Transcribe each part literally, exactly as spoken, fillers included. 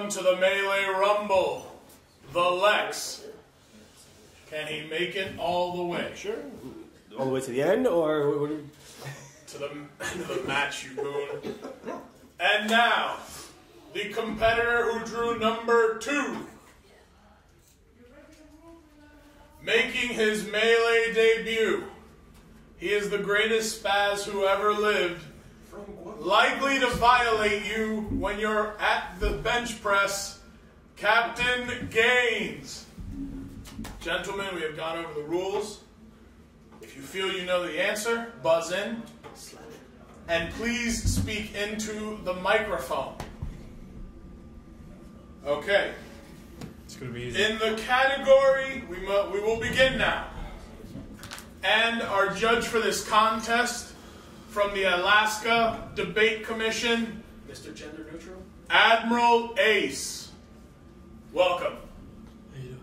Welcome to the Melee Rumble. The Lex. Can he make it all the way? Sure. All the way to the end, or what, what do to the end of the match, you goon. And now, the competitor who drew number two, making his Melee debut. He is the greatest spaz who ever lived, likely to violate you when you're at the bench press, Captain Gaines. Gentlemen, we have gone over the rules. If you feel you know the answer, buzz in. And please speak into the microphone. Okay. It's going to be easy. In the category, we, mu- we will begin now. And our judge for this contest from the Alaska Debate Commission, Mister Gender Neutral, Admiral Ace. Welcome. How you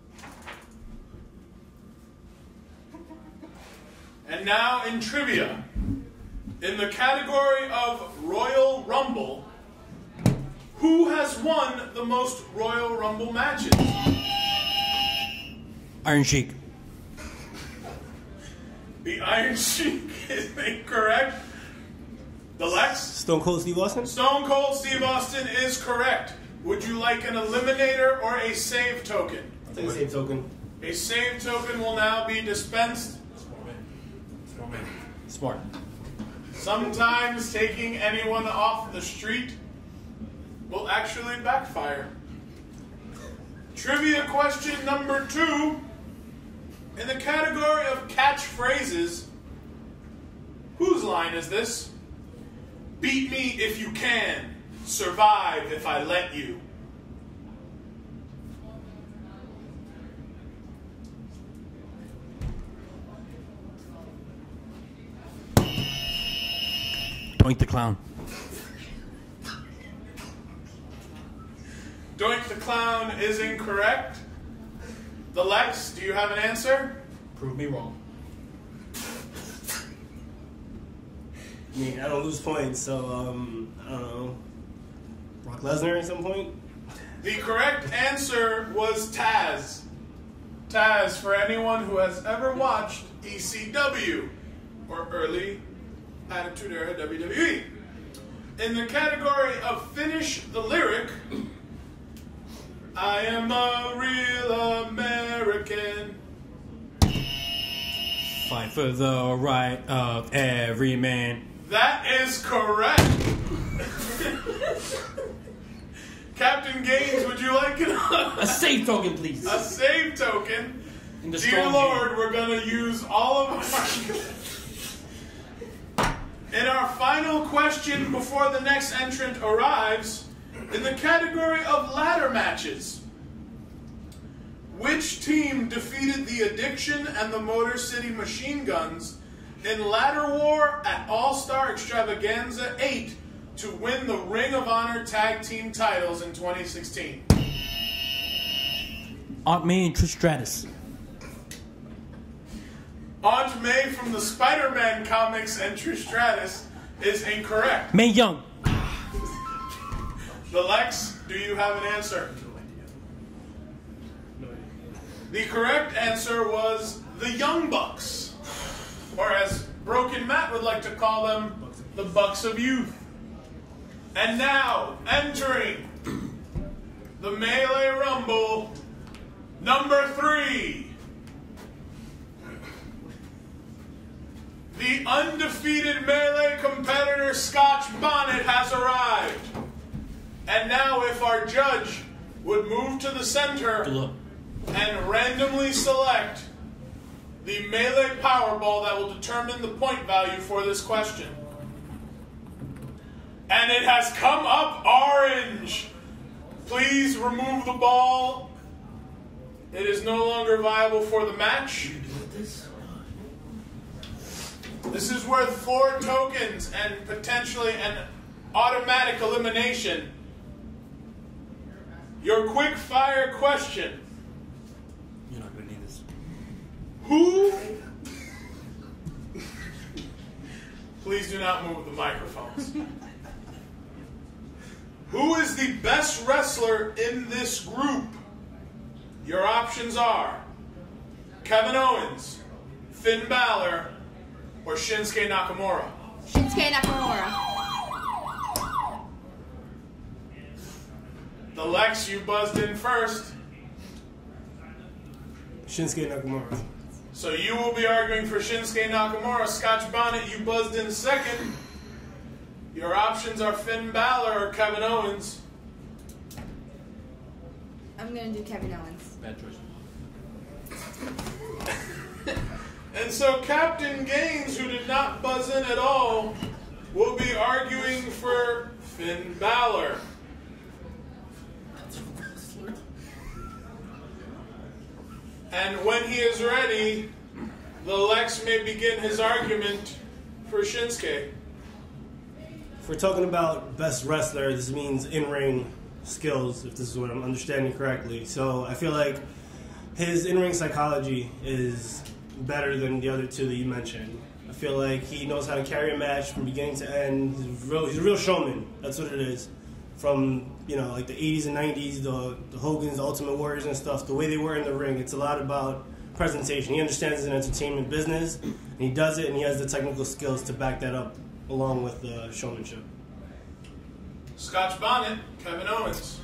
doing? And now in trivia, in the category of Royal Rumble, who has won the most Royal Rumble matches? Iron Sheik. The Iron Sheik is incorrect. The Lex? Stone Cold Steve Austin? Stone Cold Steve Austin is correct. Would you like an eliminator or a save token? I'll take the same token. A save token will now be dispensed. Smart. Sometimes taking anyone off the street will actually backfire. Trivia question number two. In the category of catchphrases, whose line is this? Beat me if you can. Survive if I let you. Doink the Clown. Doink the Clown is incorrect. The Lex, do you have an answer? Prove me wrong. I mean, I don't lose points, so, um, I don't know. Brock Lesnar at some point? The correct answer was Taz. Taz, for anyone who has ever watched E C W or early Attitude Era W W E. In the category of Finish the Lyric, I am a real American. Fight for the right of every man. That is correct. Captain Gaines, would you like an, A save token, please. a save token? In the Dear strong Lord, hand. we're going to use all of our... In our final question before the next entrant arrives, in the category of ladder matches, which team defeated the Addiction and the Motor City Machine Guns in Ladder War at All-Star Extravaganza eight to win the Ring of Honor Tag Team titles in twenty sixteen? Aunt May and Trish Stratus. Aunt May from the Spider-Man comics and Trish Stratus is incorrect. Mae Young. The Lex, do you have an answer? The correct answer was the Young Bucks, or as Broken Matt would like to call them, the Bucks of Youth. And now, entering the Melee Rumble, number three, the undefeated Melee competitor Scotch Bonnet has arrived. And now if our judge would move to the center Good luck. and randomly select the Melee Powerball that will determine the point value for this question. And it has come up orange. Please remove the ball. It is no longer viable for the match. This is worth four tokens and potentially an automatic elimination. Your quick fire question. You're not going to need this. Who? Please do not move the microphones. Who is the best wrestler in this group? Your options are Kevin Owens, Finn Balor, or Shinsuke Nakamura. Shinsuke Nakamura. The Lex, you buzzed in first. Shinsuke Nakamura. So you will be arguing for Shinsuke Nakamura. Scotch Bonnet, you buzzed in second. Your options are Finn Balor or Kevin Owens. I'm gonna do Kevin Owens. Bad choice. And so Captain Gaines, who did not buzz in at all, will be arguing for Finn Balor. And when he is ready, the Lex may begin his argument for Shinsuke. If we're talking about best wrestler, this means in-ring skills, if this is what I'm understanding correctly. So I feel like his in-ring psychology is better than the other two that you mentioned. I feel like he knows how to carry a match from beginning to end. He's a real, he's a real showman. That's what it is. From, you know, like the eighties and nineties, the, the Hogans, the Ultimate Warriors and stuff, the way they were in the ring, it's a lot about presentation. He understands it's an entertainment business, and he does it, and he has the technical skills to back that up along with the showmanship. Scotch Bonnet, Kevin Owens.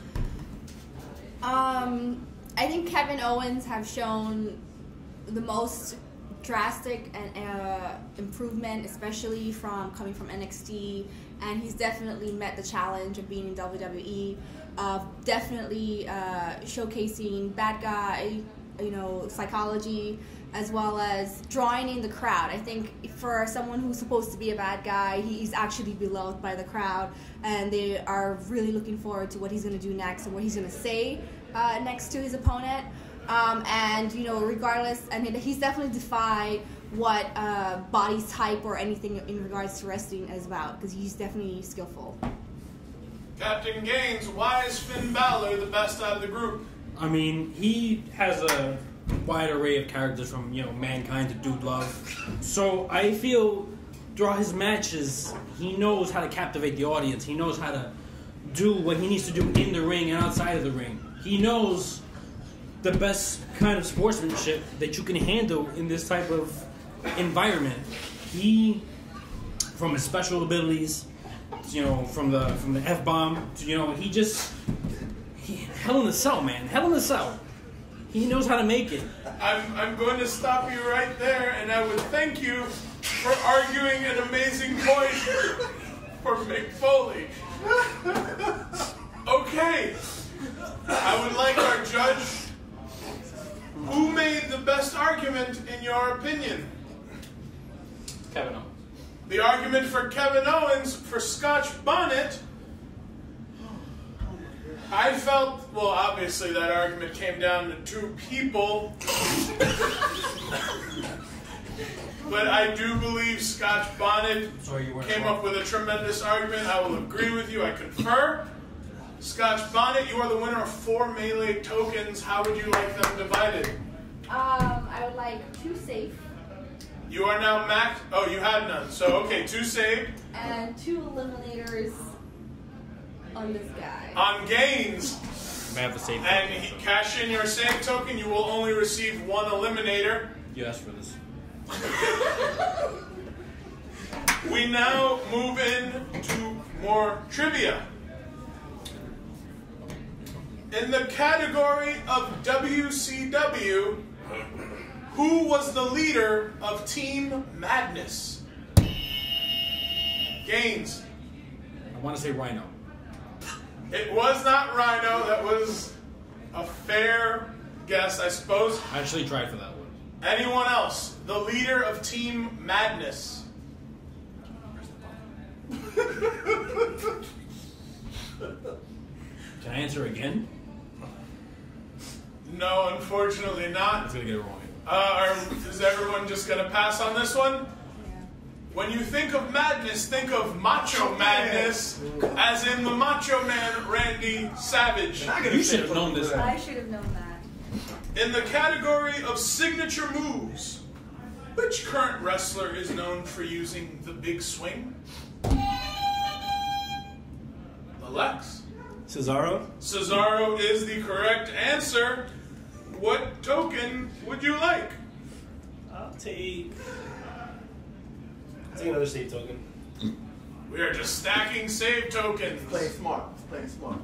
Um, I think Kevin Owens have shown the most drastic and uh, improvement, especially from coming from N X T, and he's definitely met the challenge of being in W W E. Uh, definitely uh, showcasing bad guy, you know, psychology, as well as drawing in the crowd. I think for someone who's supposed to be a bad guy, he's actually beloved by the crowd, and they are really looking forward to what he's going to do next and what he's going to say uh, next to his opponent. Um, and, you know, regardless, I mean, he's definitely defied what uh, body type or anything in regards to wrestling is about, because he's definitely skillful. Captain Gaines, why is Finn Balor the best out of the group? I mean, he has a wide array of characters from, you know, Mankind to Dude Love. So I feel throughout his matches, he knows how to captivate the audience. He knows how to do what he needs to do in the ring and outside of the ring. He knows the best kind of sportsmanship that you can handle in this type of environment. He, from his special abilities, you know, from the from the F-bomb, to, you know, he just, he, hell in the cell, man. Hell in the cell. He knows how to make it. I'm, I'm going to stop you right there, and I would thank you for arguing an amazing point for Mick Foley. Okay. I would like our judge. Who made the best argument in your opinion? Kevin Owens. The argument for Kevin Owens for Scotch Bonnet. I felt, well, obviously that argument came down to two people. But I do believe Scotch Bonnet Sorry, you weren't came wrong. up with a tremendous argument. I will agree with you. I confer. Scotch Bonnet, you are the winner of four melee tokens. How would you like them divided? Um, I would like two safe You are now max. Oh, you had none. So, okay, two saved. and two eliminators on this guy. On Gaines, I have the same. and he, cash in your save token, you will only receive one eliminator. You asked for this. We now move in to more trivia. In the category of W C W, who was the leader of Team Madness? Gaines. I want to say Rhino. It was not Rhino. That was a fair guess, I suppose. I actually tried for that one. Anyone else? The leader of Team Madness. Can I answer again? No, unfortunately I not. was gonna get it wrong. Uh, are, is everyone just going to pass on this one? When you think of madness, think of Macho Madness, as in the Macho Man Randy Savage. You should have known this one. I should have known that. In the category of signature moves, which current wrestler is known for using the big swing? The Lex. Cesaro? Cesaro is the correct answer. What token would you like? I'll take... I'll take another save token. We are just stacking save tokens. Playing smart. Playing smart.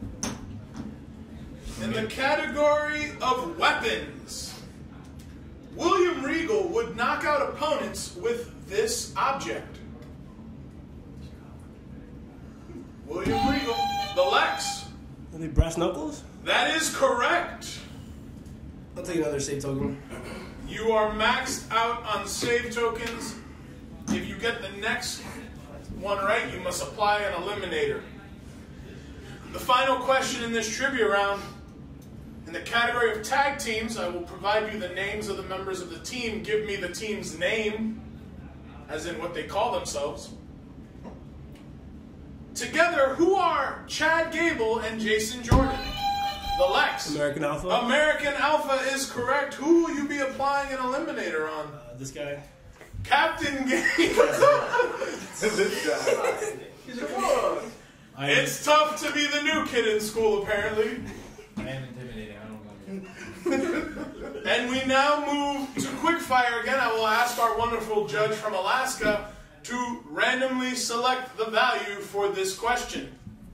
In the category of weapons, William Regal would knock out opponents with this object. William Regal, the Lex. Are they brass knuckles? That is correct. I'll take another save token. You are maxed out on save tokens. If you get the next one right, you must apply an eliminator. The final question in this trivia round, in the category of tag teams, I will provide you the names of the members of the team. Give me the team's name, as in what they call themselves. Together, who are Chad Gable and Jason Jordan? The Lex. American Alpha? American Alpha is correct. Who will you be applying an eliminator on? Uh, this guy. Captain Games. This guy. He's a come on. It's tough to be the new kid in school, apparently. I am intimidating. I don't know. And we now move to quickfire again. I will ask our wonderful judge from Alaska to randomly select the value for this question.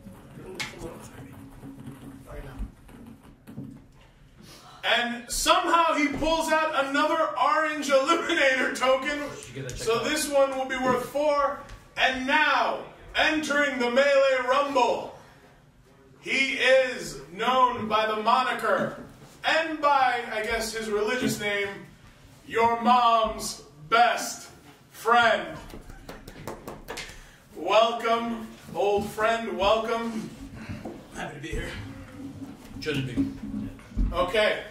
And somehow he pulls out another orange eliminator token. So this one will be worth four. And now, entering the Melee Rumble, he is known by the moniker, and by, I guess, his religious name, your mom's best friend. Welcome, old friend, welcome. Happy to be here. Shouldn't be. Okay.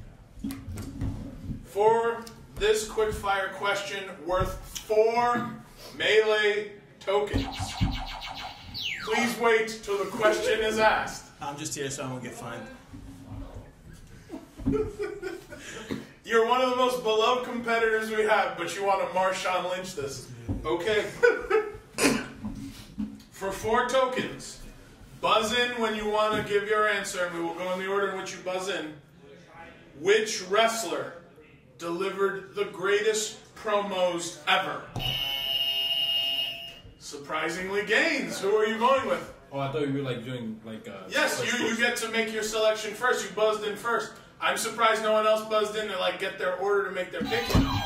For this quickfire question worth four Melee tokens, please wait till the question is asked. I'm just here so I won't get fined. You're one of the most beloved competitors we have, but you want to Marshawn Lynch this. Okay. For four tokens, buzz in when you want to give your answer, and we will go in the order in which you buzz in. Which wrestler delivered the greatest promos ever? Surprisingly, Gaines. Who are you going with? Oh, I thought you were like doing like. Uh, Yes, like you, you get to make your selection first. You buzzed in first. I'm surprised no one else buzzed in to like get their order to make their pick.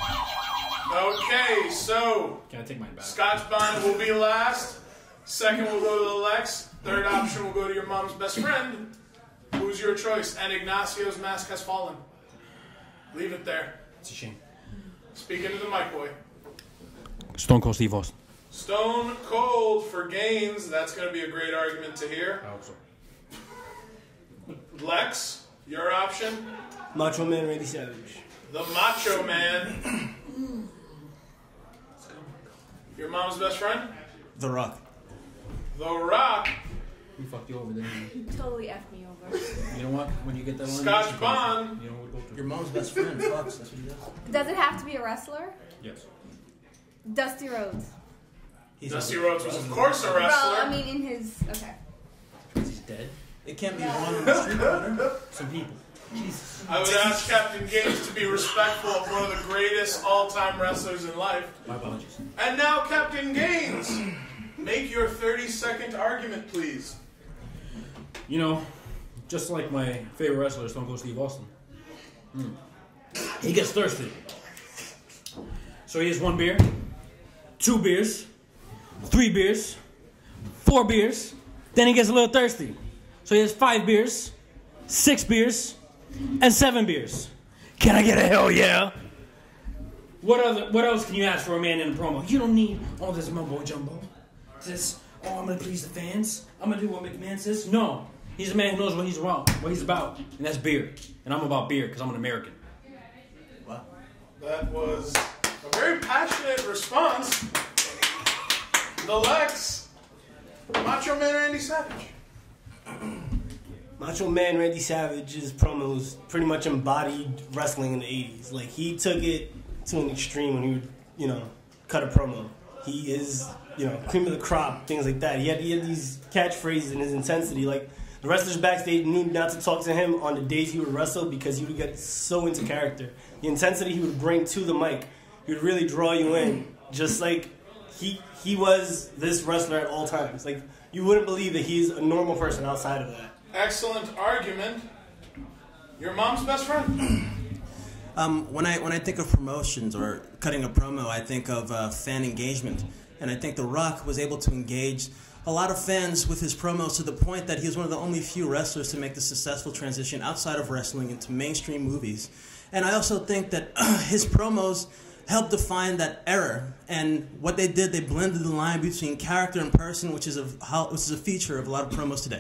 Okay, so Can I take mine back? Scotch Bonnet will be last. Second will go to the Lex. Third option will go to your mom's best friend. Who's your choice? And Ignacio's mask has fallen. Leave it there. It's a shame. Speak into the mic, boy. Stone Cold Steve Austin. Stone Cold for Gaines. That's going to be a great argument to hear. I hope so. Lex, your option? Macho Man Randy Savage. The Macho Man. Your mom's best friend? The Rock. The Rock. We fucked you over, didn't we? You totally effed me over. You know what? When you get that one, Scotch Bond. You know what we'll go to. Your mom's best friend, Fox. That's what he does. Does it have to be a wrestler? Yes. Dusty Rhodes. He's Dusty a- Rhodes was, of course, a Well, wrestler. I mean, in his. Okay. He's dead. It can't be one on the street corner. Some people. Jesus. I would ask Captain Gaines to be respectful of one of the greatest all-time wrestlers in life. My apologies. And now, Captain Gaines, make your thirty-second argument, please. You know, just like my favorite wrestler, Stone Cold Steve Austin. Mm. He gets thirsty. So he has one beer, two beers, three beers, four beers. Then he gets a little thirsty. So he has five beers, six beers, and seven beers. Can I get a hell yeah? What other? What else can you ask for a man in a promo? You don't need all this mumbo jumbo. This, oh, I'm gonna please the fans. I'm gonna do what McMahon says. No, he's a man who knows what he's about, what he's about, and that's beer. And I'm about beer because I'm an American. Wow. That was a very passionate response. The Lex, Macho Man Randy Savage. Macho Man Randy Savage's promos pretty much embodied wrestling in the eighties. Like, he took it to an extreme when he would, you know, cut a promo. He is, you know, cream of the crop, things like that. He had, he had these catchphrases and his intensity. Like, The wrestlers backstage knew not to talk to him on the days he would wrestle because he would get so into character. The intensity he would bring to the mic, he would really draw you in. Just like he he was this wrestler at all times. Like, you wouldn't believe that he's a normal person outside of that. Excellent argument. Your mom's best friend? Um, when I when I think of promotions or cutting a promo, I think of uh, fan engagement, and I think The Rock was able to engage a lot of fans with his promos to the point that he was one of the only few wrestlers to make the successful transition outside of wrestling into mainstream movies. And I also think that uh, his promos helped define that era, and what they did, they blended the line between character and person, which is a which is a feature of a lot of promos today.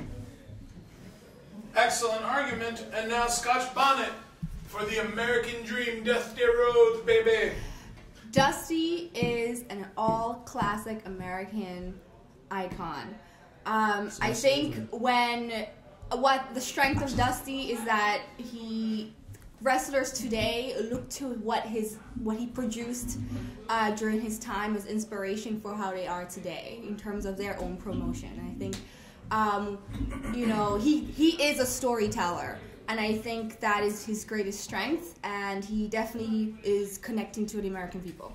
Excellent argument. And now Scotch Bonnet for the American Dream, Dusty Rhodes, baby. Dusty is an all-classic American icon. Um, I think when what the strength of Dusty is that he wrestlers today look to what his what he produced uh, during his time as inspiration for how they are today in terms of their own promotion. And I think um, you know he he is a storyteller, and I think that is his greatest strength, and he definitely is connecting to the American people.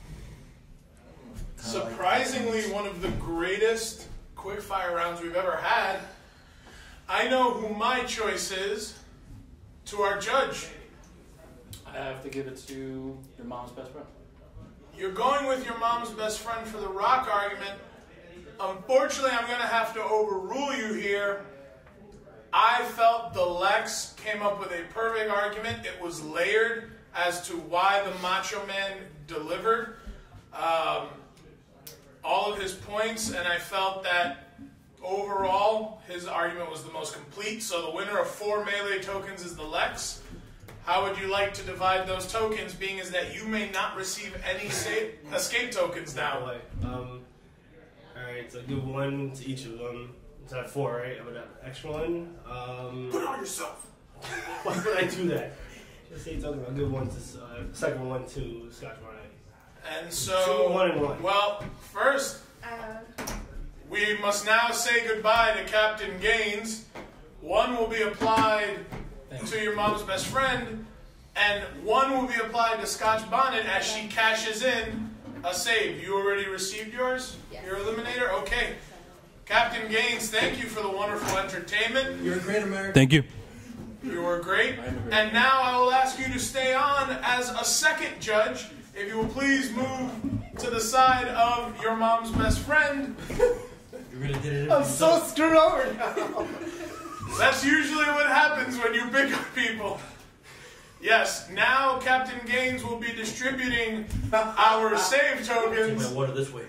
Surprisingly, one of the greatest quickfire rounds we've ever had. I know who my choice is to our judge. I have to give it to your mom's best friend. You're going with your mom's best friend for the Rock argument. Unfortunately, I'm going to have to overrule you here. I felt the Lex came up with a perfect argument. It was layered as to why the Macho Man delivered um, all of his points, and I felt that overall his argument was the most complete. So the winner of four melee tokens is the Lex. How would you like to divide those tokens, being as that you may not receive any sa- escape tokens now? Um, Alright, so give one to each of them. Is that four, right? I'm gonna extra one. Um, Put it on yourself. Why would I do that? Just say something. I'll give one to uh, second one to Scotch Bonnet. And so, Two, one and one. well, first, Uh, we must now say goodbye to Captain Gaines. One will be applied to your mom's best friend, and one will be applied to Scotch Bonnet as she cashes in a save. You already received yours? Yes. Your eliminator? Okay. Captain Gaines, thank you for the wonderful entertainment. You're a great American. Thank you. You were great. And now I will ask you to stay on as a second judge. If you will please move to the side of your mom's best friend. You really did it. I'm so screwed over now. That's usually what happens when you pick up people. Yes, now Captain Gaines will be distributing our save tokens. My water this way.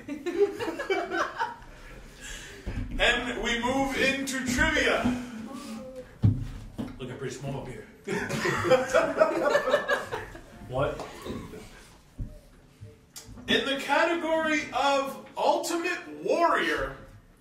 And we move into trivia. Looking pretty small up here. What? In the category of Ultimate Warrior,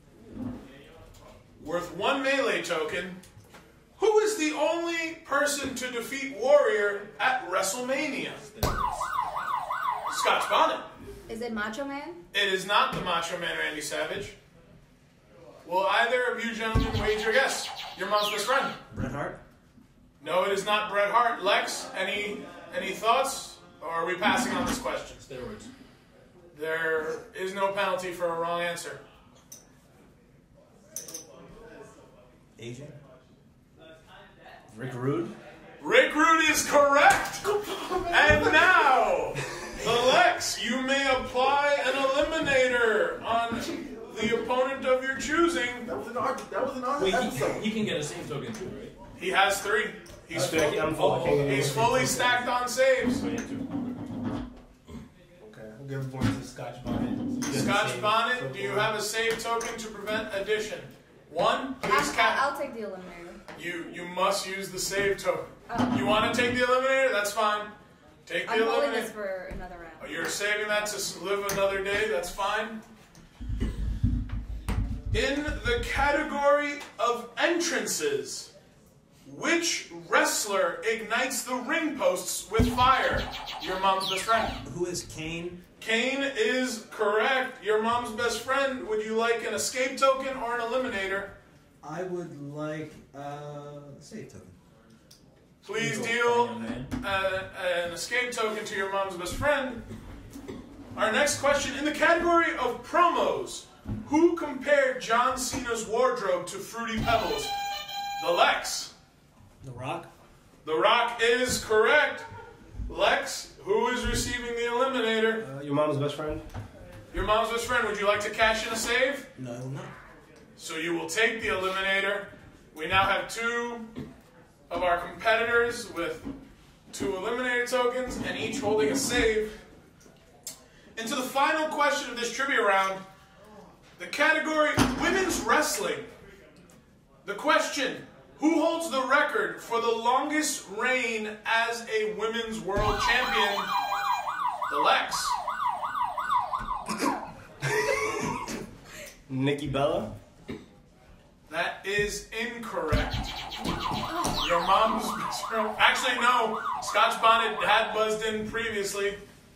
worth one melee token, who is the only person to defeat Warrior at WrestleMania? Scotch Bonnet. is it Macho Man? It is not the Macho Man Randy Savage. Will either of you gentlemen wager your guess? Your mom's best friend. Bret Hart? No, it is not Bret Hart. Lex, any any thoughts? Or are we passing on this question? Steroids. There is no penalty for a wrong answer. Asian? Rick Rude? Rick Rude is correct! And now, the Lex, you may apply an eliminator on the opponent of your choosing. That was an art. That was an art Wait, episode. he, he can get a same token too, right? He has three. He's, Okay, full, I'm full. I can't get he's any- fully stacked on saves. Okay, I'll give one to Scotch Bonnet. Scotch Bonnet, do you have a save token to prevent addition? One, please I, count. I'll take the eliminator. You you must use the save token. Oh. You want to take the eliminator? That's fine. Take the I'm holding eliminator. this for another round. Oh, you're saving that to s- live another day. That's fine. In the category of entrances, which wrestler ignites the ring posts with fire? Your mom's best friend. Who is Kane? Kane is correct. Your mom's best friend. Would you like an escape token or an eliminator? I would like uh, a save token. Please deal uh, an escape token to your mom's best friend. Our next question, in the category of promos, who compared John Cena's wardrobe to Fruity Pebbles? The Lex. The Rock. The Rock is correct. Lex, who is receiving the Eliminator? Uh, your mom's best friend. Your mom's best friend, would you like to cash in a save? No, no. So you will take the Eliminator. We now have two of our competitors with two Eliminator tokens and each holding a save. Into the final question of this trivia round, the category Women's Wrestling. The question, who holds the record for the longest reign as a Women's World Champion? The Lex. Nikki Bella. That is incorrect. Your mom's best friend. Actually, no. Scotch Bonnet had buzzed in previously.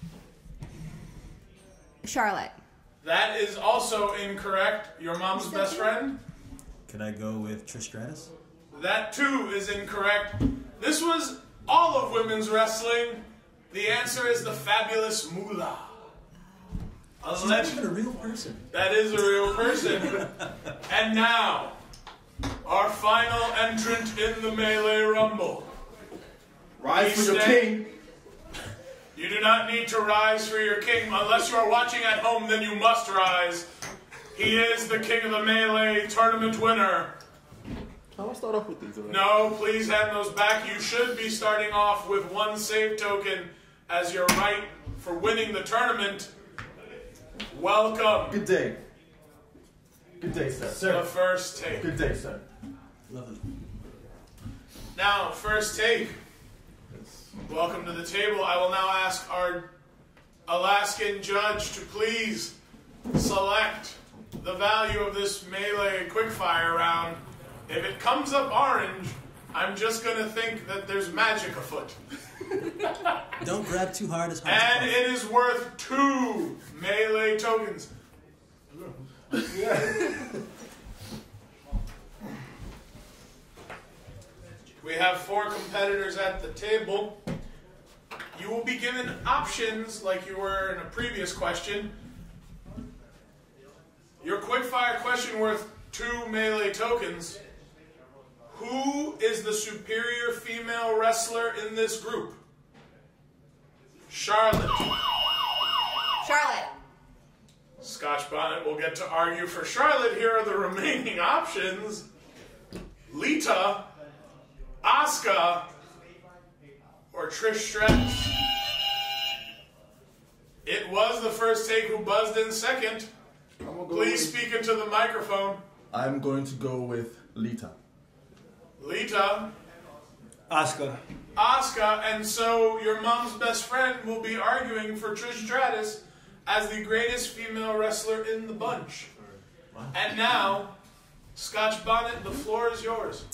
Charlotte. That is also incorrect. Your mom's best friend. Could I go with Trish Stratus? That too is incorrect. This was all of women's wrestling. The answer is the fabulous Moolah. A She's not legend. even a real person. That is a real person. And now, our final entrant in the Melee Rumble. Rise He for your stand- king. You do not need to rise for your king. Unless you are watching at home, then you must rise. He is the king of the Melee tournament winner. How do I start off with these? Already? No, please hand those back. You should be starting off with one save token as your right for winning the tournament. Welcome. Good day. Good day, sir. The Sir. first take. Good day, sir. Lovely. Now, first take. Welcome to the table. I will now ask our Alaskan judge to please select the value of this Melee quickfire round. If it comes up orange, I'm just going to think that there's magic afoot. Don't grab too hard as hard And as it is worth two Melee tokens. We have four competitors at the table. You will be given options like you were in a previous question. Your quickfire question worth two Melee tokens. Who is the superior female wrestler in this group? Charlotte. Charlotte. Scotch Bonnet will get to argue for Charlotte. Here are the remaining options. Lita, Asuka, or Trish Stratus. It was the first take who buzzed in second. I'm gonna go Please with, speak into the microphone. I'm going to go with Lita. Lita, Asuka. Asuka, and so your mom's best friend will be arguing for Trish Stratus as the greatest female wrestler in the bunch. And now, Scotch Bonnet, the floor is yours.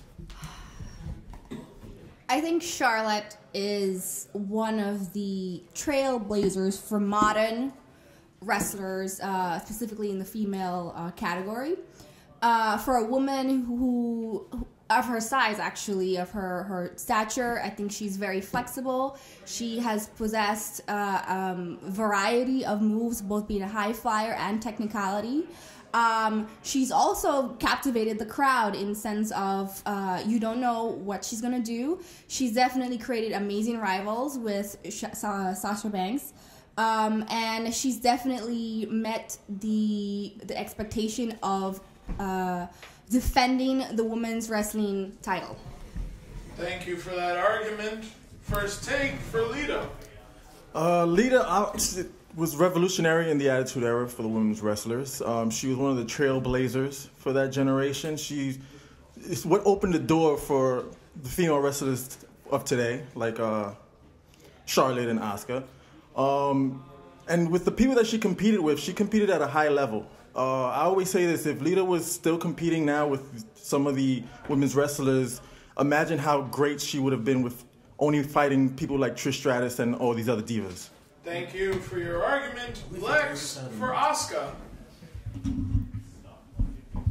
I think Charlotte is one of the trailblazers for modern wrestlers, uh, specifically in the female uh, category. Uh, for a woman who, who, of her size, actually, of her, her stature, I think she's very flexible. She has possessed uh, um, variety of moves, both being a high flyer and technicality. Um, she's also captivated the crowd in sense of uh, you don't know what she's gonna do. She's definitely created amazing rivals with Sh- Sa- Sasha Banks, um, and she's definitely met the the expectation of uh, defending the women's wrestling title. Thank you for that argument. First take for Lita. Uh, Lita uh, was revolutionary in the Attitude Era for the women's wrestlers. Um, she was one of the trailblazers for that generation. She is what opened the door for the female wrestlers of today, like uh, Charlotte and Asuka. Um, and with the people that she competed with, she competed at a high level. Uh, I always say this, if Lita was still competing now with some of the women's wrestlers, imagine how great she would have been with only fighting people like Trish Stratus and all these other divas. Thank you for your argument. Lex for Asuka.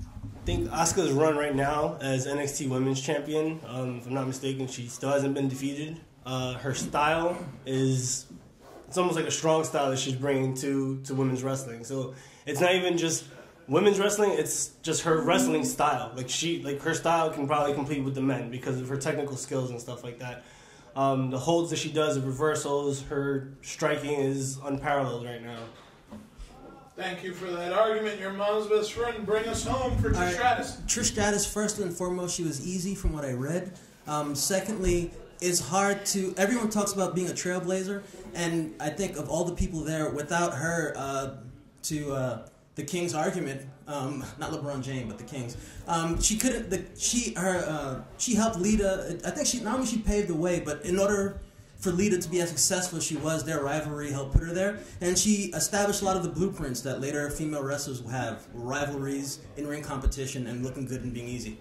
think Asuka's run right now as N X T Women's Champion, um, if I'm not mistaken, she still hasn't been defeated. Uh, her style is, it's almost like a strong style that she's bringing to, to women's wrestling. So it's not even just women's wrestling, it's just her wrestling style. Like she, like her style can probably compete with the men because of her technical skills and stuff like that. Um, the holds that she does, the reversals, her striking is unparalleled right now. Thank you for that argument. Your mom's best friend, bring us home for Trish All right. Stratus. Trish Stratus, first and foremost, she was easy from what I read. Um, secondly, it's hard to... Everyone talks about being a trailblazer, and I think of all the people there, without her, uh, to uh, the King's argument, um, not LeBron James, but the Kings, um, she couldn't... The, she her uh, she helped Lita... I think she not only she paved the way, but in order for Lita to be as successful as she was, their rivalry helped put her there. And she established a lot of the blueprints that later female wrestlers will have. Rivalries, in-ring competition, and looking good and being easy.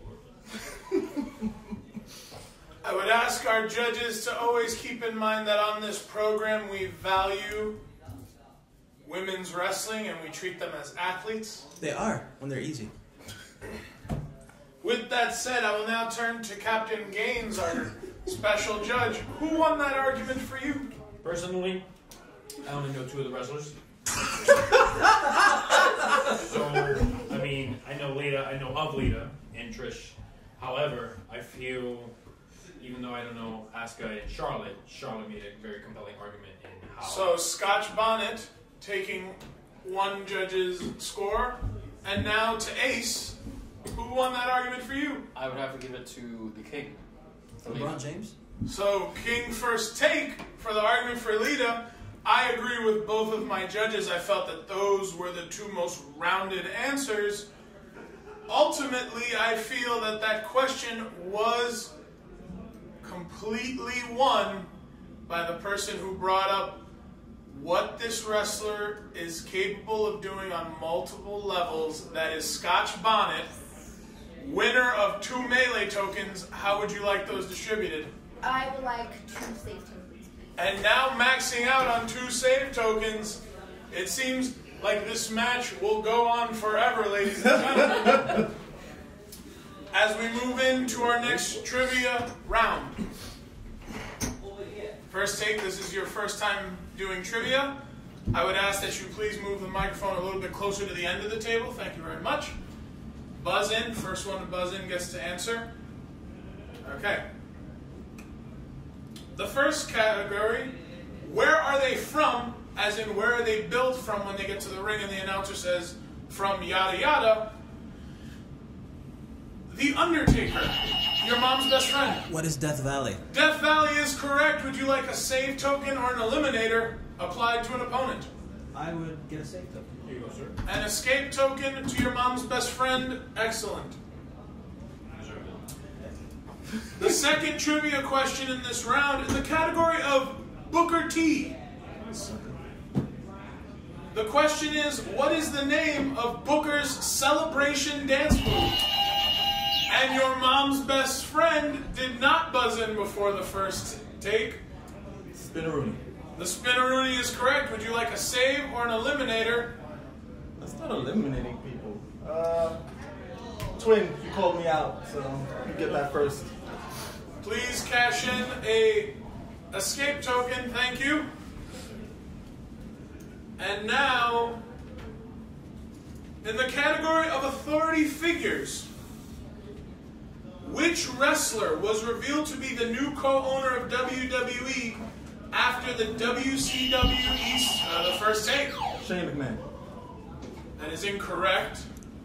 I would ask our judges to always keep in mind that on this program we value women's wrestling and we treat them as athletes. They are, when they're easy. With that said, I will now turn to Captain Gaines, our special judge. Who won that argument for you? Personally, I only know two of the wrestlers. So, I mean, I know Lita, I know of Lita and Trish. However, I feel, even though I don't know Asuka and Charlotte, Charlotte made a very compelling argument in how... So, Scotch Bonnet taking one judge's score. And now to Ace, who won that argument for you? I would have to give it to the King. LeBron James? So, King first take for the argument for Lita. I agree with both of my judges. I felt that those were the two most rounded answers. Ultimately, I feel that that question was completely won by the person who brought up what this wrestler is capable of doing on multiple levels. That is Scotch Bonnet, winner of two Melee tokens. How would you like those distributed? I would like two save tokens. And now maxing out on two save tokens, it seems like this match will go on forever, ladies and gentlemen. As we move into our next trivia round. First take, this is your first time doing trivia. I would ask that you please move the microphone a little bit closer to the end of the table. Thank you very much. Buzz in. First one to buzz in gets to answer. Okay. The first category, where are they from, as in where are they built from when they get to the ring and the announcer says, from yada yada. The Undertaker, your mom's best friend. What is Death Valley? Death Valley is correct. Would you like a save token or an eliminator applied to an opponent? I would get a save token. Here you go, sir. An escape token to your mom's best friend. Excellent. The second trivia question in this round in the category of Booker T. The question is, what is the name of Booker's celebration dance move? And your mom's best friend did not buzz in before the first take. Spinneroonie. The Spinneroonie is correct. Would you like a save or an eliminator? Let's start eliminating people. Uh, Twin, you called me out, so you get that first. Please cash in a escape token. Thank you. And now, in the category of authority figures, which wrestler was revealed to be the new co-owner of W W E after the W C W East, uh, the first take? Shane McMahon. That is incorrect.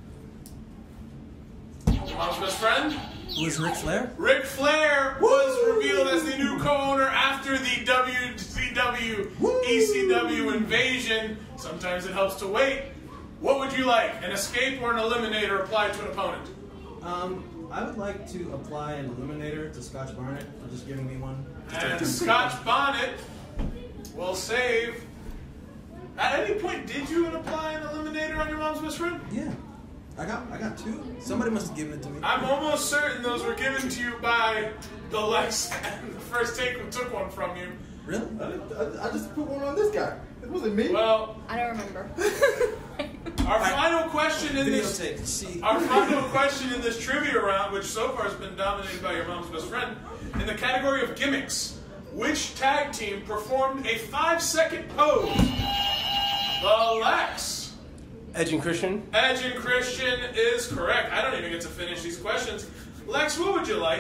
Your mom's best friend? Who is Ric Flair? Ric Flair was revealed as the new co-owner after the W C W E C W invasion. Sometimes it helps to wait. What would you like? An escape or an eliminator applied to an opponent? Um, I would like to apply an eliminator to Scotch Barnett for just giving me one. And Scotch Bonnet will save. At any point, did you apply an eliminator on your mom's best friend? Yeah. I got I got two. Somebody must have given it to me. I'm almost certain those were given to you by the Lex and the first take who took one from you. Really? I, I, I just put one on this guy. It wasn't me. Well, I don't remember. Our final question in this Videotape. See. our final question in this trivia round, which so far has been dominated by your mom's best friend, in the category of gimmicks, which tag team performed a five-second pose? The Lex. Edge and Christian. Edge and Christian is correct. I don't even get to finish these questions. Lex, what would you like?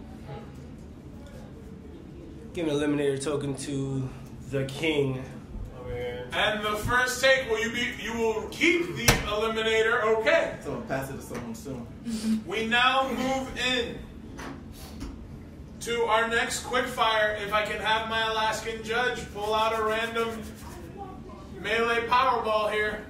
Give an eliminator token to the king. And the first take, will you be? You will keep the eliminator. Okay. So I'll pass it to someone soon. We now move in to our next quickfire. If I can have my Alaskan judge pull out a random melee Powerball here.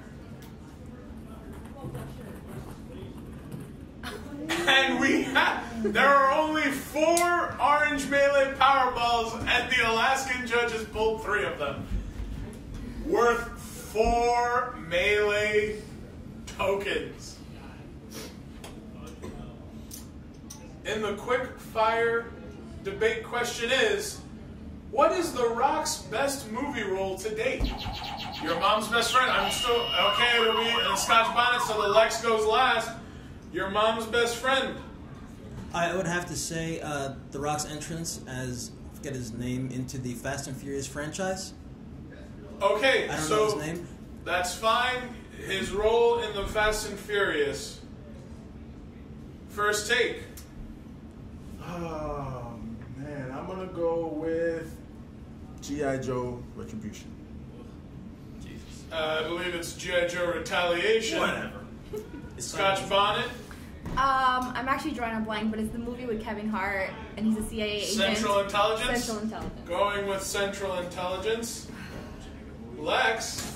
And we have, there are only four orange melee Powerballs, and the Alaskan judge has pulled three of them. Worth four melee tokens. And the quick fire debate question is, what is The Rock's best movie role to date? Your mom's best friend. I'm still, okay, it'll be in Scotch Bonnet, so the Lex goes last. Your mom's best friend. I would have to say uh, The Rock's entrance as, I forget his name, into the Fast and Furious franchise. Okay, I don't so know his name. that's fine. His role in the Fast and Furious. First take. Oh, man. I'm going to go with G I. Joe Retribution. Uh, I believe it's G I. Joe Retaliation. Whatever. Scotch Bonnet. Um, I'm actually drawing a blank, but it's the movie with Kevin Hart, and he's a C I A agent. Central Intelligence. Central Intelligence. Going with Central Intelligence. Lex.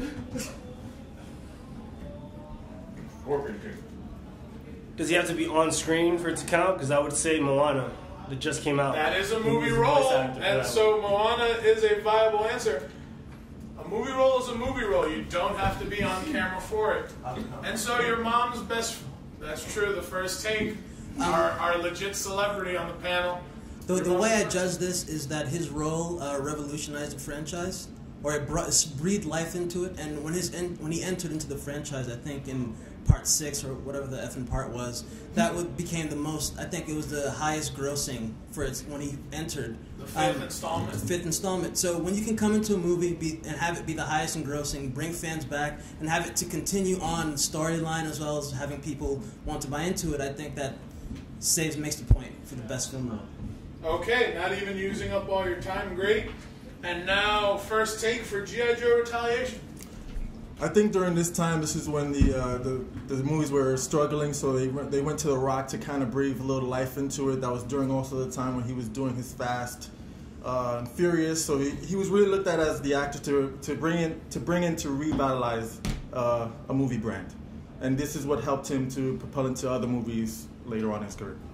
Does he have to be on screen for it to count? Because I would say Moana, that just came out. That is a He movie was the voice role, actor for and that so Moana is a viable answer. A movie role is a movie role. You don't have to be on camera for it. And so your mom's best, that's true, the first take, our, our legit celebrity on the panel. The, Your the mom's way I best- judge this is that his role uh, revolutionized the franchise, or it brought, it breathed life into it. And when his en- when he entered into the franchise, I think in part six or whatever the effing part was, that would, became the most. I think it was the highest grossing for its when he entered. The fifth Um, installment. Fifth installment. So when you can come into a movie be, and have it be the highest in grossing, bring fans back, and have it to continue on storyline as well as having people want to buy into it, I think that saves makes the point for the best film role. Okay, not even using up all your time, great. And now, first take for G I. Joe Retaliation. I think during this time, this is when the uh, the, the movies were struggling, so they went, they went to The Rock to kind of breathe a little life into it. That was during also the time when he was doing his Fast uh, and Furious, so he, he was really looked at as the actor to to bring in to bring in to revitalize uh, a movie brand, and this is what helped him to propel into other movies later on in his career.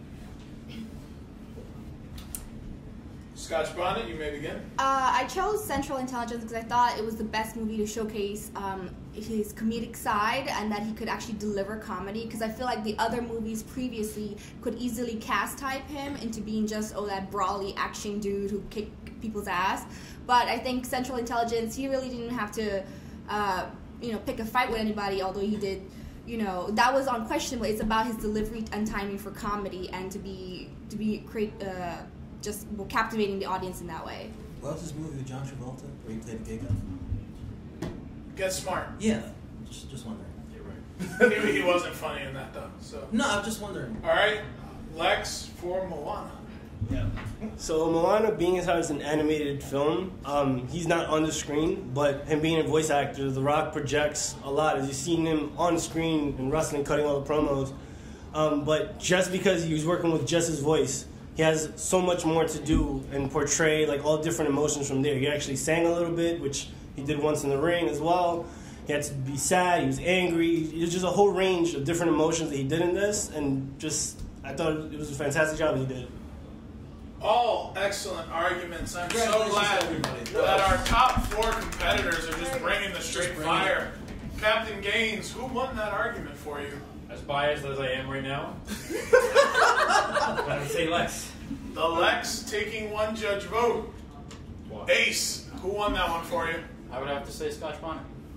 Scotch Bonnet, you may begin. Uh, I chose Central Intelligence because I thought it was the best movie to showcase um, his comedic side and that he could actually deliver comedy. Because I feel like the other movies previously could easily cast type him into being just, oh, that brawly action dude who kicked people's ass. But I think Central Intelligence, he really didn't have to, uh, you know, pick a fight with anybody, although he did. You know, that was unquestionable. It's about his delivery and timing for comedy and to be to be create. Uh, just well, captivating the audience in that way. What was his movie with John Travolta where he played a gay guy? Get Smart. Yeah, just, just wondering. You're right. he, he wasn't funny in that, though. So. No, I'm just wondering. All right, Lex for Moana. Yeah. So Moana, being as how it's an animated film, um, he's not on the screen, but him being a voice actor, The Rock projects a lot. As you've seen him on screen and wrestling, cutting all the promos. Um, but just because he was working with just his voice, he has so much more to do and portray like all different emotions from there. He actually sang a little bit, which he did once in the ring as well. He had to be sad, he was angry. It was just a whole range of different emotions that he did in this, and just I thought it was a fantastic job that he did. All excellent arguments. I'm so Congratulations, glad everybody. that our top four competitors are just bringing the straight bring fire. Captain Gaines, who won that argument for you? As biased as I am right now, I would say Lex. The Lex taking one judge vote. What? Ace, who won that one for you? I would have to say Scotch Bonnet.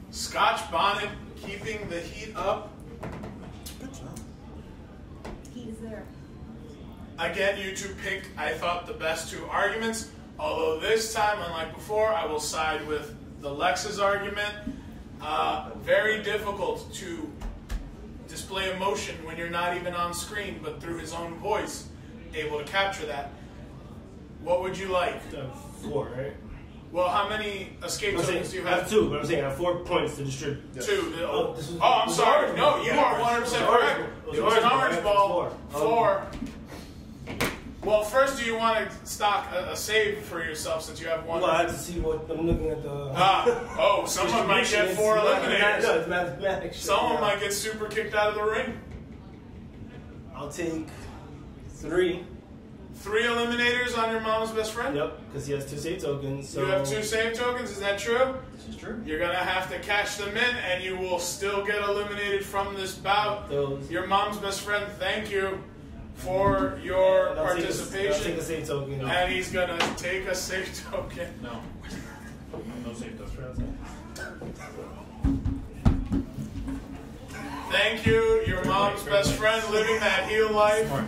Scotch Bonnet keeping the heat up. Good job. Heat is there. Again, you two picked, I thought, the best two arguments. Although this time, unlike before, I will side with the Lex's argument. Uh, very difficult to display emotion when you're not even on screen, but through his own voice, able to capture that. What would you like? Uh, four, right? Well, how many escape I'm saying, tokens do you I have? have two, but I'm saying I have four points to distribute. Two. The- Oh, oh, this is- oh, I'm this is sorry. orange No, ball. you Yeah, are it one hundred percent was correct. orange ball. It was an orange ball. Four. Four. Well, first, do you want to stock a, a save for yourself since you have one? Well, I have to see what I'm looking at the. Ah, oh, someone might get four It's math- eliminators. No, it's mathematics. shit, Someone yeah. might get super kicked out of the ring. I'll take three. Three eliminators on your mom's best friend? Yep, because he has two save tokens. So You have two save tokens, is that true? This is true. You're going to have to cash them in, and you will still get eliminated from this bout. Those. Your mom's best friend, thank you for your And I'll take a- participation. I'll take a save token. And he's going to take a save token. No. No save those. Thank you, your mom's best friend, living that heel life. Smart.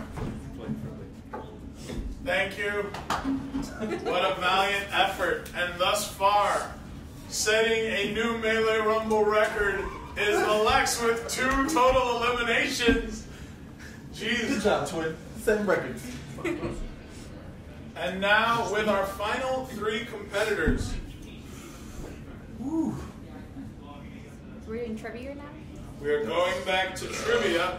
Thank you. What a valiant effort. And thus far, setting a new Melee Rumble record is Alex with two total eliminations. Good Jesus. job, Twin. Same record. And now with our final three competitors. Woo. We're in trivia now? We are going back to trivia.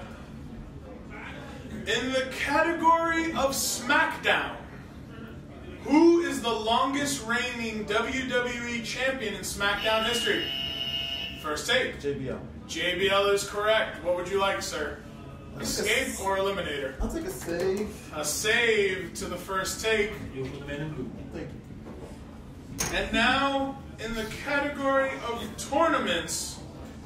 In the category of SmackDown, who is the longest reigning W W E champion in SmackDown history? First take. J B L. J B L is correct. What would you like, sir? Escape or eliminator? I'll take a save. A save to the first take. You put the man in blue. Thank you. And now, in the category of tournaments,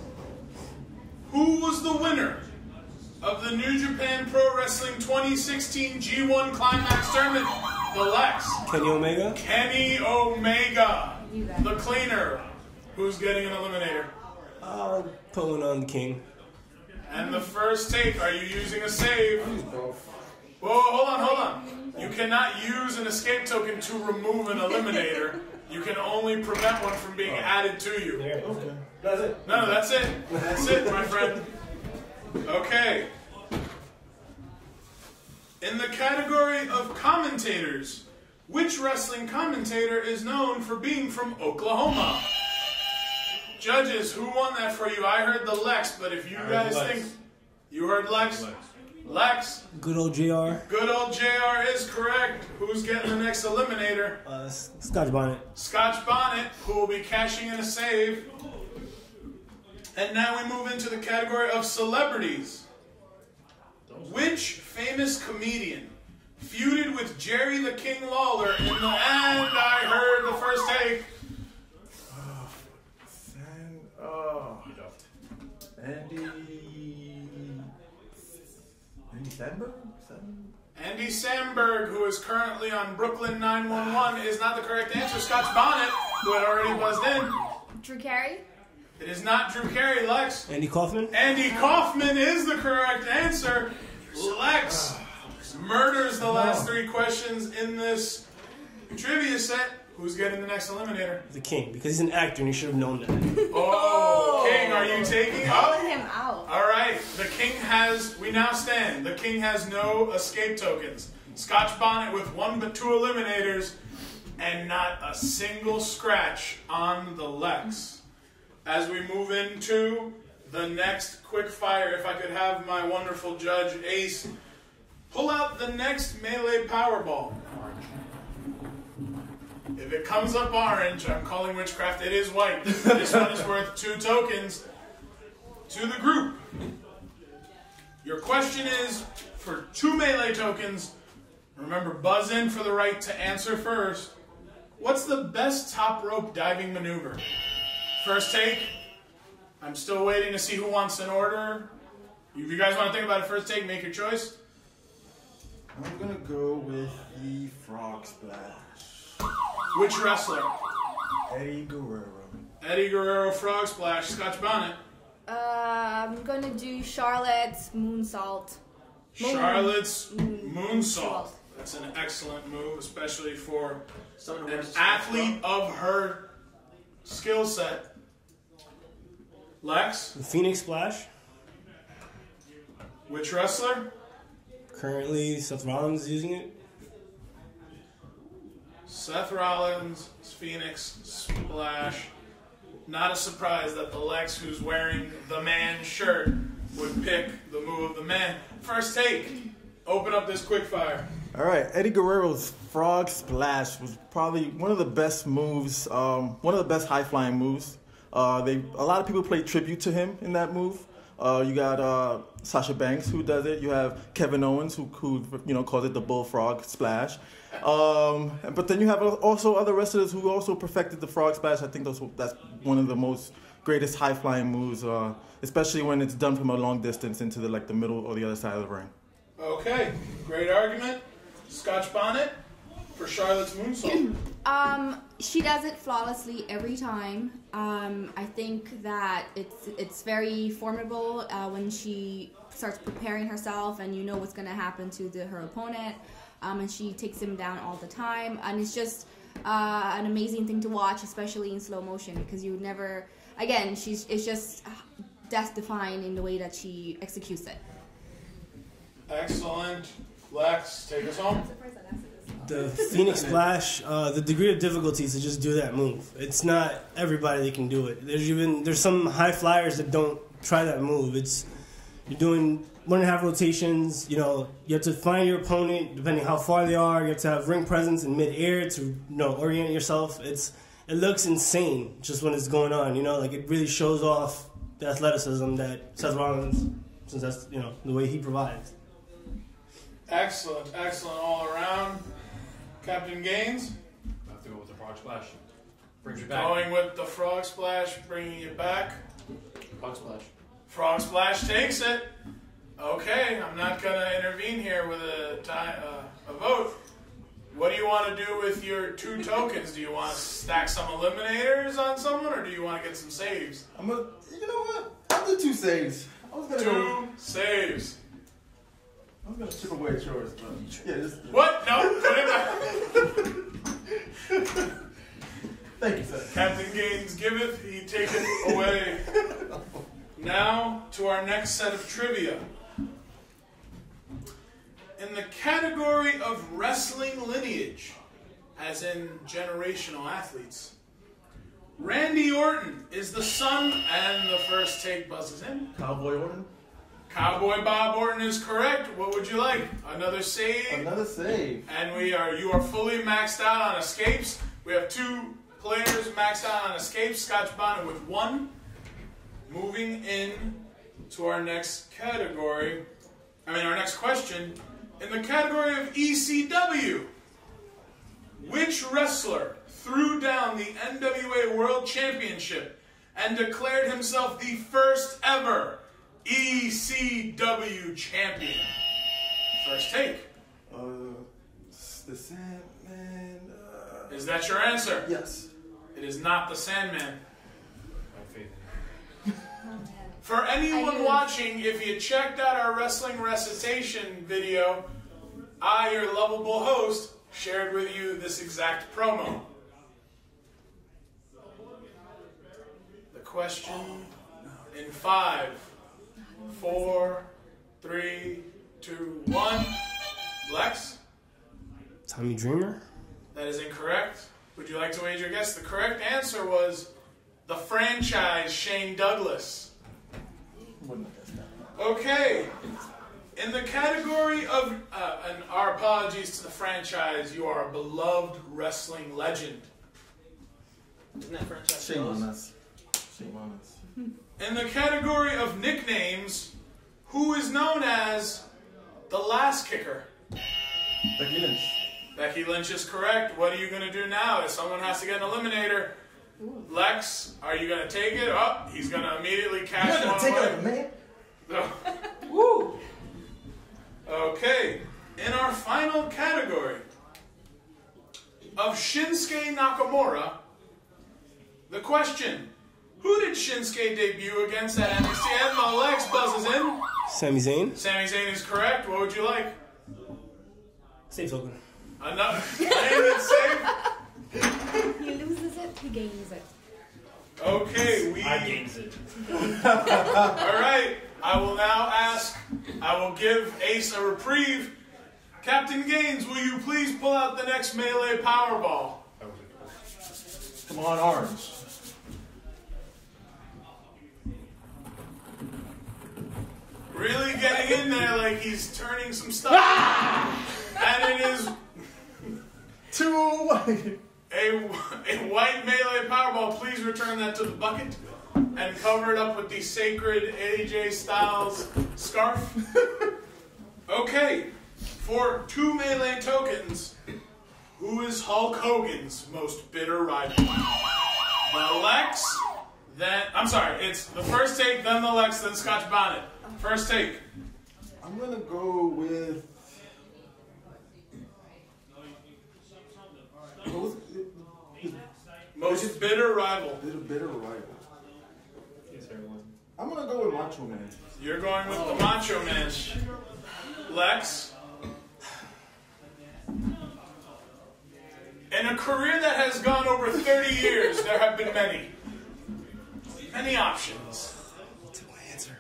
who was the winner of the New Japan Pro Wrestling twenty sixteen G one Climax Tournament? The Lex. Kenny Omega. Kenny Omega. You got it. The cleaner. Who's getting an eliminator? I'll put one on the King. And the first take, are you using a save? Both. Whoa, hold on, hold on. You cannot use an escape token to remove an eliminator. You can only prevent one from being added to you. There. Okay. That's it. No, that's it. That's it, my friend. Okay. In the category of commentators, which wrestling commentator is known for being from Oklahoma? Judges, who won that for you? I heard the Lex, but if you I heard guys Lex. think you heard Lex, Lex. Lex, Good old J R. good old J R is correct. Who's getting the next eliminator? Uh, S- Scotch Bonnet. Scotch Bonnet, who will be cashing in a save. And now we move into the category of celebrities. Which famous comedian feuded with Jerry the King Lawler in the and I heard the first take? San, oh. Andy. Andy Sandberg? San- Andy Samberg, who is currently on Brooklyn nine one one, is not the correct answer. Scotch Bonnet, who had already buzzed in. Drew Carey? It is not Drew Carey, Lex. Andy Kaufman. Andy Kaufman is the correct answer. Lex murders the last three questions in this trivia set. Who's getting the next eliminator? The King, because he's an actor and he should have known that. Oh, King, are you taking Calling up? him out. All right, the King has, we now stand, the King has no escape tokens. Scotch Bonnet with one but two eliminators and not a single scratch on the Lex. As we move into the next quick fire, if I could have my wonderful judge, Ace, pull out the next Melee Powerball. If it comes up orange, I'm calling witchcraft. It is white. This one is worth two tokens to the group. Your question is for two Melee tokens. Remember, buzz in for the right to answer first. What's the best top rope diving maneuver? First take. I'm still waiting to see who wants an order. If you guys want to think about it, first take, make your choice. I'm gonna go with the Frog Splash. Which wrestler? Eddie Guerrero. Eddie Guerrero Frog Splash. Scotch Bonnet. Uh, I'm gonna do Charlotte's Moonsault. Moon- Charlotte's Moon- Moonsault. That's an excellent move, especially for Someone an wears a athlete of her skill set. Lex, The Phoenix Splash. which wrestler? Currently, Seth Rollins is using it. Seth Rollins, Phoenix Splash. Not a surprise that the Lex, who's wearing the man shirt, would pick the move of the man. First take. Open up this quick fire. All right, Eddie Guerrero's Frog Splash was probably one of the best moves, um, one of the best high flying moves. Uh, they a lot of people play tribute to him in that move. Uh, you got uh, Sasha Banks who does it. You have Kevin Owens who, who you know calls it the Bullfrog Splash. Um, but then you have also other wrestlers who also perfected the Frog Splash. I think those, that's one of the most greatest high flying moves, uh, especially when it's done from a long distance into the like the middle or the other side of the ring. Okay, great argument. Scotch Bonnet for Charlotte's Moonsault. Um, she does it flawlessly every time. Um, I think that it's it's very formidable uh, when she starts preparing herself, and you know what's going to happen to the, her opponent, um, and she takes him down all the time, and it's just uh, an amazing thing to watch, especially in slow motion, because you would never. Again, she's it's just death-defying in the way that she executes it. Excellent. Lex, take us home. The Phoenix Splash, uh, the degree of difficulty is to just do that move. It's not everybody that can do it. There's even there's some high flyers that don't try that move. It's you're doing one and a half rotations. You know, you have to find your opponent depending how far they are. You have to have ring presence in midair to you know orient yourself. It's it looks insane just when it's going on. You know, like it really shows off the athleticism that Seth Rollins, since that's you know the way he provides. Excellent, excellent all around. Captain Gaines, I have to go with the Frog Splash. Brings you back. going with the Frog Splash, bringing you back. Frog Splash. Frog Splash takes it. Okay, I'm not going to intervene here with a, tie, uh, a vote. What do you want to do with your two tokens? Do you want to stack some eliminators on someone, or do you want to get some saves? I'm a, you know what? I'll do two saves. I was gonna Two go. saves. I was gonna chip away at yours, but yeah, just. What? No, put it back. Thank you, sir. Captain Gaines giveth, he taketh away. Now to our next set of trivia. In the category of wrestling lineage, as in generational athletes, Randy Orton is the son, and the first take buzzes in. Cowboy Orton. Cowboy Bob Orton is correct. What would you like? Another save? Another save. And we are you are fully maxed out on escapes. We have two players maxed out on escapes. Scotch Bonnet with one. Moving in to our next category. I mean our next question. In the category of E C W, which wrestler threw down the N W A World Championship and declared himself the first ever E C W champion? First take. Uh, the Sandman. Uh, Is that your answer? yes. It is not the Sandman. I have faith in you. For I anyone do. watching, if you checked out our wrestling recitation video, I, your lovable host, shared with you this exact promo. The question in five, four, three, two, one. Lex, Tommy Dreamer. that is incorrect. Would you like to wager a guess? The correct answer was the franchise Shane Douglas. Wouldn't have guessed that. Okay. In the category of, uh, and our apologies to the franchise, you are a beloved wrestling legend. Isn't that franchise? Shame on us. Shame on us. In the category of nicknames, who is known as the Last Kicker? Becky Lynch. Becky Lynch is correct. What are you going to do now? If someone has to get an eliminator, Lex, are you going to take it? Oh, he's going to immediately cash You're one gonna take away. it, man. No. Woo! Okay, in our final category of Shinsuke Nakamura, the question: who did Shinsuke debut against at N X T? And the Lex buzzes in. Sami Zayn. Sami Zayn is correct. What would you like? Save token. Another name it safe. He loses it, he gains it. Okay, we. I gains it. All right. I will now ask. I will give Ace a reprieve. Captain Gaines, will you please pull out the next melee Powerball? Come on, Orange. Really getting in there like he's turning some stuff. And it is Two white. a, a white melee Powerball. Please return that to the bucket and cover it up with the sacred A J Styles scarf. Okay, for two melee tokens, who is Hulk Hogan's most bitter rival? The Lex, then, I'm sorry, it's the first take, then the Lex, then Scotch Bonnet. First take. I'm gonna go with. What was it? Most bitter rival. Little bitter rival. Yes, everyone. I'm gonna go with Macho Man. You're going with the Macho Man. Lex. In a career that has gone over thirty years, there have been many. Many options. What's my answer?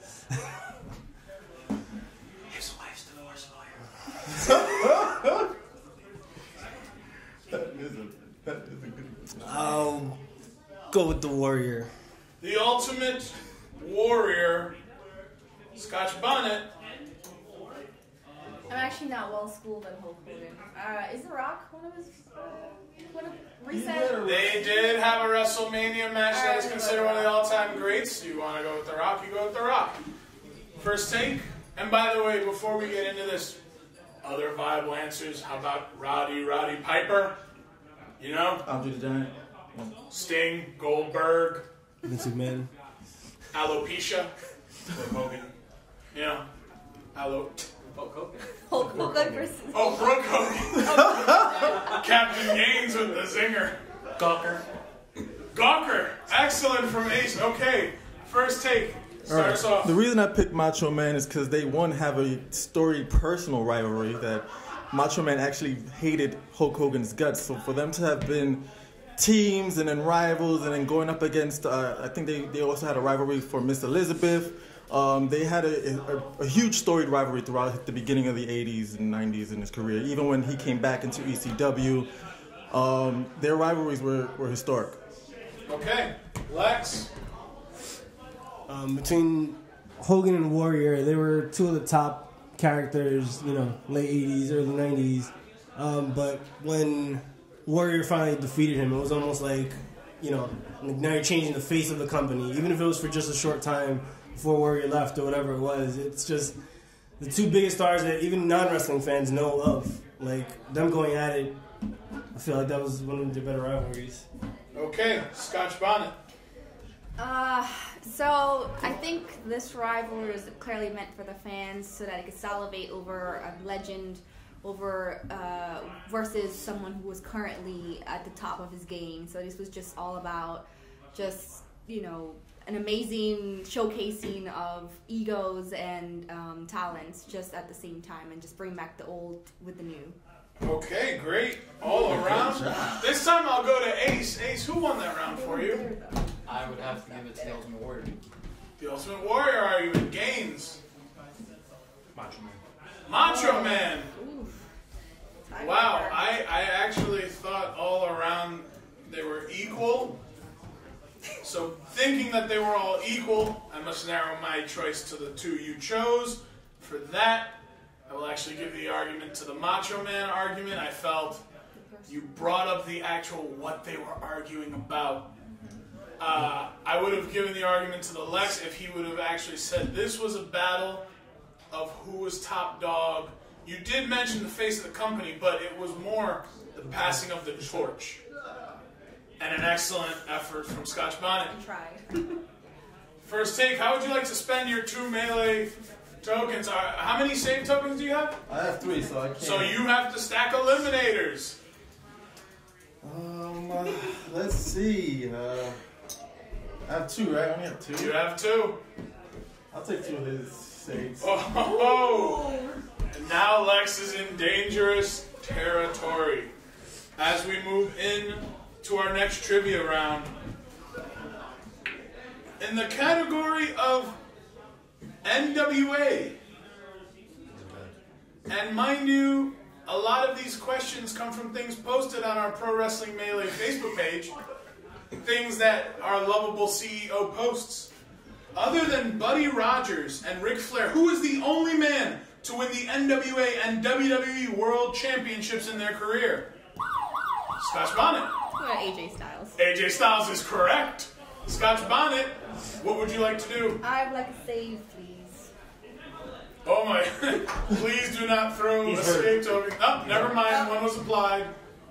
His wife's divorce lawyer. That is a, that is a good one. I'll go with the Warrior. The Ultimate Warrior, Scotch Bonnet. I'm actually not well schooled in Hulk Hogan. Uh, is The Rock one of his? Uh, one of recent? They did have a WrestleMania match that is considered one of the all-time greats. You want to go with The Rock, you go with The Rock. First take. And by the way, before we get into this, other viable answers. How about Roddy Roddy Piper? You know? Andre the Giant. Sting, Goldberg, Vince McMahon. alopecia, Hulk Hogan. You know? Alo. Hulk Hogan. Hulk Hogan versus. Oh, Brooke Hogan. Captain Gaines with the zinger. Gawker. Gawker. Excellent from Ace. Okay. First take. Start us off. The reason I picked Macho Man is because they, one, have a storied personal rivalry that Macho Man actually hated Hulk Hogan's guts. So for them to have been teams and then rivals and then going up against, uh, I think they, they also had a rivalry for Miss Elizabeth. Um, they had a, a, a huge storied rivalry throughout the beginning of the eighties and nineties in his career. Even when he came back into E C W, um, their rivalries were, were historic. Okay. Lex. Um, between Hogan and Warrior, they were two of the top characters, you know, late eighties, early nineties. Um, but when Warrior finally defeated him, it was almost like, you know, now you're changing the face of the company. Even if it was for just a short time before Warrior left or whatever it was, it's just the two biggest stars that even non-wrestling fans know of. Like, them going at it, I feel like that was one of the better rivalries. Okay. Scotch Bonnet. Uh, so I think this rivalry is clearly meant for the fans so that they could salivate over a legend, over uh, versus someone who was currently at the top of his game. So this was just all about just, you know, an amazing showcasing of egos and um, talents just at the same time, and just bring back the old with the new. Okay, great. All around. This time I'll go to Ace. Ace, who won that round for you? I would have to give it to the Ultimate Warrior. The Ultimate Warrior argument. Gaines. Macho Man. Macho Man. Oof. Wow, I, I actually thought all around they were equal. So thinking that they were all equal, I must narrow my choice to the two you chose. For that, I will actually give the argument to the Macho Man argument. I felt you brought up the actual what they were arguing about. Uh, I would have given the argument to the Lex if he would have actually said this was a battle of who was top dog. You did mention the face of the company, but it was more the passing of the torch. And an excellent effort from Scotch Bonnet. I tried. First take, how would you like to spend your two melee tokens? Uh, how many save tokens do you have? I have three, so I can't. So you have to stack eliminators. Um, uh, let's see. Uh, I have two, right? I only have two. You have two. I'll take two of his saves. Oh, and now Lex is in dangerous territory. As we move in to our next trivia round, in the category of N W A, and mind you, a lot of these questions come from things posted on our Pro Wrestling Melee Facebook page, things that are lovable C E O posts. Other than Buddy Rogers and Ric Flair, who is the only man to win the N W A and W W E World Championships in their career? Scotch Bonnet. What about A J Styles? A J Styles is correct. Scotch Bonnet, what would you like to do? I would like a save, please. Oh my, please do not throw He's escape token. Oh, never mind, one was applied.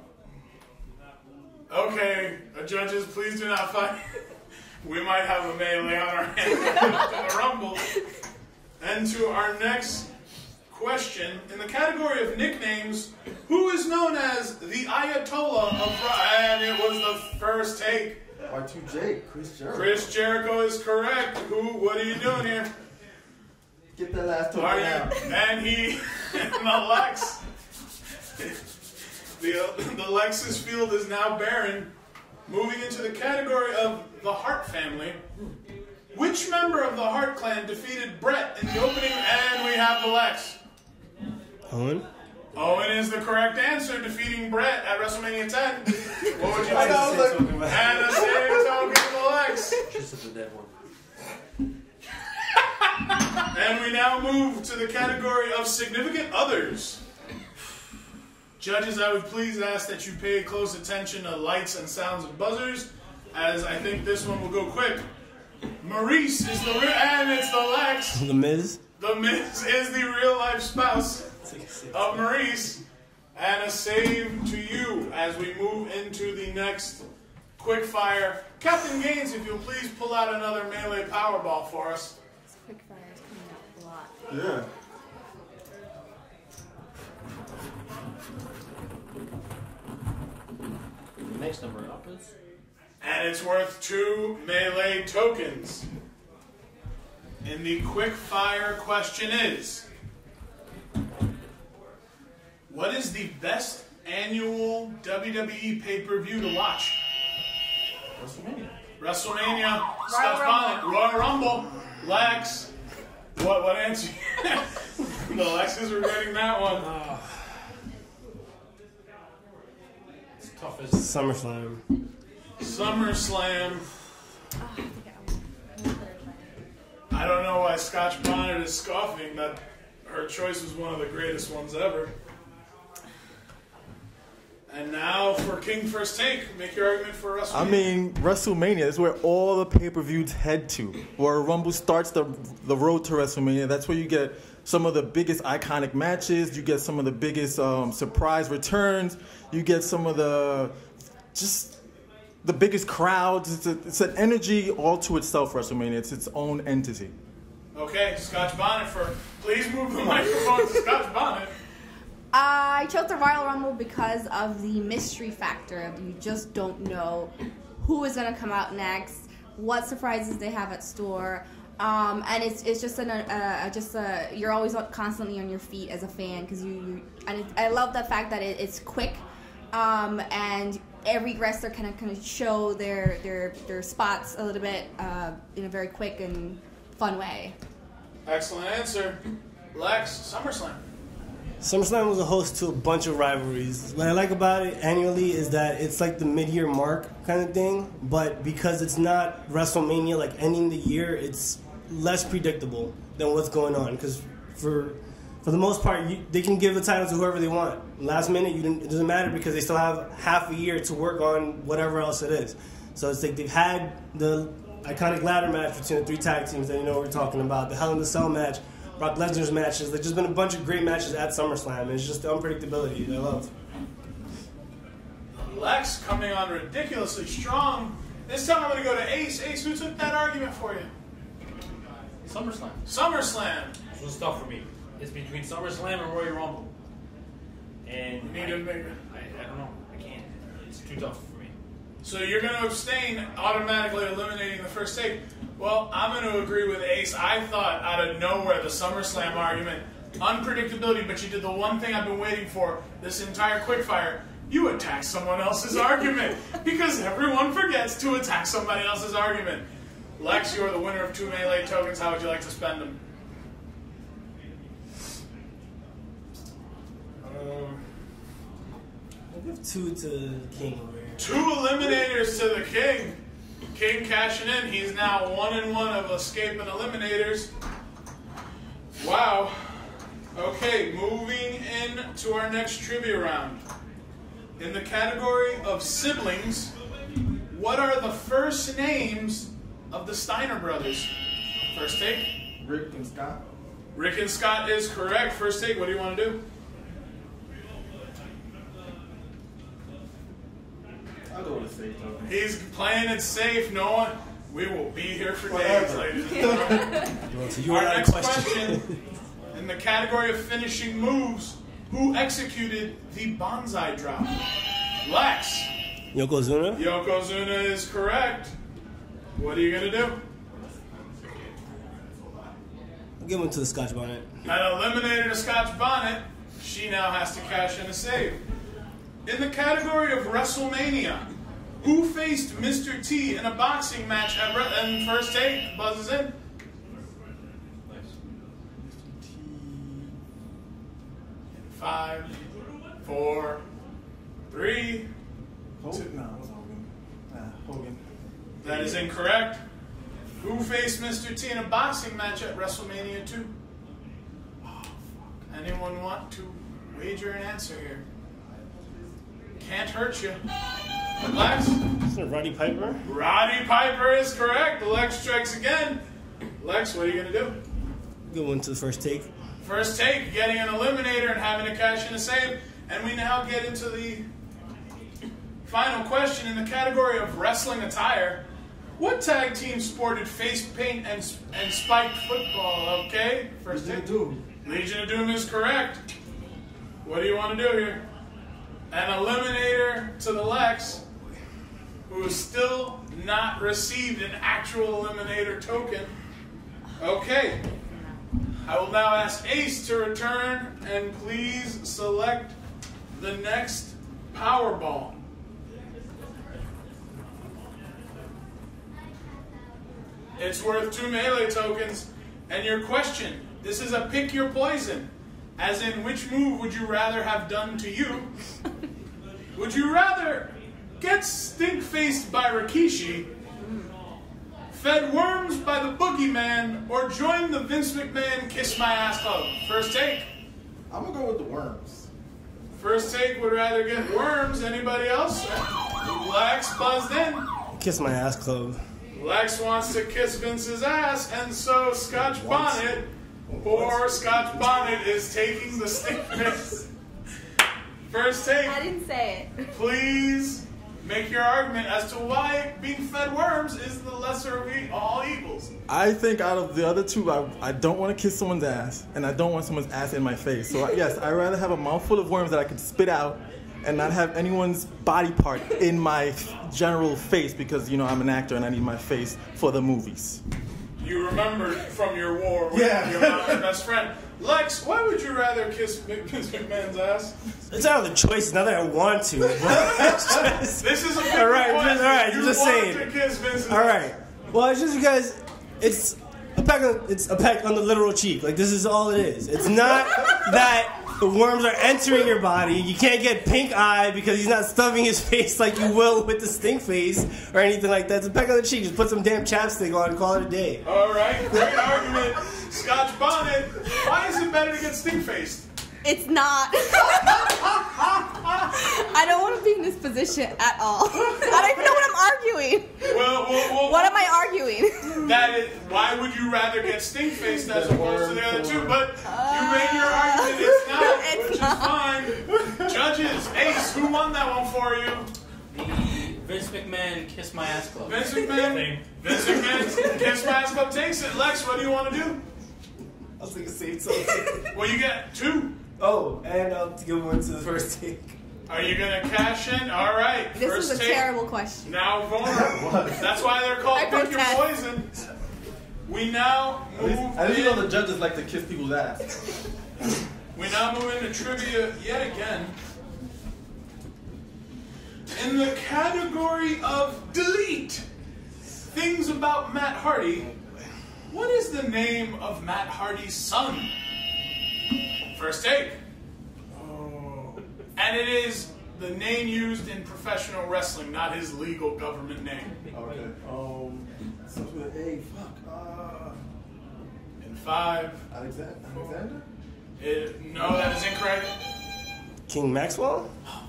Okay, uh, judges, please do not fight. We might have a melee on our hands to the Rumble. And to our next question, in the category of nicknames, who is known as the Ayatollah of Ra- And it was the first take. R two J, Chris Jericho. Chris Jericho is correct. Who? What are you doing here? Get that last token Are you? out. And he, the Lex, the the Lexus field is now barren. Moving into the category of the Hart family, which member of the Hart clan defeated Brett in the opening? And we have the Lex. Owen? Owen is the correct answer, defeating Brett at WrestleMania ten. What would you I like know, to I say? was like- And a save token to the Lex. Just as the dead one. And we now move to the category of significant others. Judges, I would please ask that you pay close attention to lights and sounds and buzzers, as I think this one will go quick. Maurice is the real, and it's the Lex. The Miz? The Miz is the real life spouse of Maurice. And a save to you as we move into the next quick fire. Captain Gaines, if you'll please pull out another melee Powerball for us. This quick fire is coming up a lot. Yeah. The next number up is. And it's worth two melee tokens. And the quick fire question is, what is the best annual W W E pay-per-view to watch? WrestleMania. WrestleMania, Scott Bonnet, Royal Rumble, Lex. What what answer? The Lexes were getting that one. It's tough as. SummerSlam. SummerSlam. Oh, I think I won. I don't know why Scotch Bonnet is scoffing. That her choice was one of the greatest ones ever. And now for King First Take, make your argument for WrestleMania. I mean, WrestleMania is where all the pay-per-views head to. Where Rumble starts the the road to WrestleMania. That's where you get some of the biggest iconic matches. You get some of the biggest um, surprise returns. You get some of the just the biggest crowds. It's, a, it's an energy all to itself, WrestleMania. It's its own entity. Okay, Scotch Bonnet for. Please move the microphone to Scotch Bonnet. I chose the Royal Rumble because of the mystery factor of you just don't know who is going to come out next, what surprises they have at store, um, and it's it's just an uh, just a you're always constantly on your feet as a fan because you, you and it, I love the fact that it, it's quick, um, and every wrestler kind of kind of show their their their spots a little bit uh, in a very quick and fun way. Excellent answer. Lex, SummerSlam. SummerSlam was a host to a bunch of rivalries. What I like about it annually is that it's like the mid-year mark kind of thing, but because it's not WrestleMania, like ending the year, it's less predictable than what's going on. Because for for the most part, you, they can give the title to whoever they want. Last minute, you didn't, it doesn't matter because they still have half a year to work on whatever else it is. So it's like they've had the iconic ladder match between the three tag teams that you know what we're talking about, the Hell in a Cell match, Brock Lesnar's matches. There's just been a bunch of great matches at SummerSlam, and it's just the unpredictability that I love. Lex coming on ridiculously strong. This time I'm going to go to Ace. Ace, who took that argument for you? SummerSlam. SummerSlam. This was tough for me. It's between SummerSlam and Royal Rumble. And Need I, to make it. I, I don't know. I can't. It's too tough for me. So you're going to abstain, automatically eliminating the first take. Well, I'm going to agree with Ace. I thought out of nowhere the SummerSlam argument, unpredictability, but you did the one thing I've been waiting for this entire quickfire. You attack someone else's argument because everyone forgets to attack somebody else's argument. Lex, you are the winner of two melee tokens. How would you like to spend them? Um, I'll give two to King over here. Two eliminators to the King. King cashing in. He's now one and one of escaping eliminators. Wow. Okay, moving in to our next trivia round. In the category of siblings, what are the first names of the Steiner brothers? First take. Rick and Scott. Rick and Scott is correct. First take. What do you want to do? I'll go with a safe token. He's playing it safe. No one. We will be here for days, ladies and gentlemen. Well, so you Our are next question. question, in the category of finishing moves, who executed the bonsai drop? Lex. Yokozuna? Yokozuna is correct. What are you going to do? I'll give one to the Scotch Bonnet. An eliminator to Scotch Bonnet. She now has to cash in a save. In the category of WrestleMania, who faced Mister T in a boxing match at Re- and first take? Buzzes in. Five, four, three. Hogan? No, it was Hogan. Nah, Hogan. That is incorrect. Who faced Mister T in a boxing match at WrestleMania two? Oh, fuck. Anyone want to wager an answer here? Can't hurt you. Lex? Is it Roddy Piper? Roddy Piper is correct. Lex strikes again. Lex, what are you going to do? Good one to the first take. First take, getting an eliminator and having to cash in a save. And we now get into the final question in the category of wrestling attire. What tag team sported face paint and and spiked football? Okay, first take. Legion of Doom is correct. What do you want to do here? An eliminator to the Lex, who has still not received an actual eliminator token. Okay. I will now ask Ace to return and please select the next Powerball. It's worth two melee tokens. And your question, this is a pick your poison. As in, which move would you rather have done to you? Would you rather get stink-faced by Rikishi, fed worms by the Boogeyman, or join the Vince McMahon Kiss My Ass Club? First take. I'm gonna go with the worms. First take would rather get worms. Anybody else? Lex buzzed in. Kiss My Ass Club. Lex wants to kiss Vince's ass, and so Scotch Bonnet, or Scotch Bonnet, is taking the stink face. First take. I didn't say it. Please make your argument as to why being fed worms is the lesser of e- all evils. I think out of the other two, I, I don't want to kiss someone's ass, and I don't want someone's ass in my face. So yes, I'd rather have a mouthful of worms that I could spit out and not have anyone's body part in my general face because, you know, I'm an actor and I need my face for the movies. You remembered from your war with Yeah. your mom's best friend. Lex, why would you rather kiss Vince McMahon's ass? It's out of the choice, not that I want to. But it's just, This is a big all right, question. just, all right, You just want saying. to kiss Vince's All right. Well, it's just because it's a peck. On, it's a peck on the literal cheek. Like this is all it is. It's not that the worms are entering your body. You can't get pink eye because he's not stuffing his face like you will with the stink face or anything like that. It's a peck on the cheek. Just put some damn chapstick on and call it a day. All right, great argument. Scotch Bonnet, why is it better to get stink-faced? It's not. I don't want to be in this position at all. I don't even know what I'm arguing. Well, well, well What am I arguing? That is, why would you rather get stink-faced as opposed to the other two? But you made your argument it's not, It's which not. is fine. Judges, Ace, who won that one for you? Vince McMahon Kiss My Ass Club. Vince McMahon. Vince McMahon, Kiss My Ass Club takes it. Lex, what do you want to do? I was thinking same something. Well, you get two. Oh, and I'll give one to the first take. Are you gonna cash in? All right. This first is a take. terrible question. Now vulnerable. That's why they're called I Pick Your protest. Poison. We now At move least, at least you know in- the judges like to kiss people's ass. We now move into trivia yet again. In the category of delete things about Matt Hardy, what is the name of Matt Hardy's son? First take. And it is the name used in professional wrestling, not his legal government name. Okay. Um, starts with an A. Fuck. Uh, In five. Alexander. Alexander. It, no, that is incorrect. King Maxwell?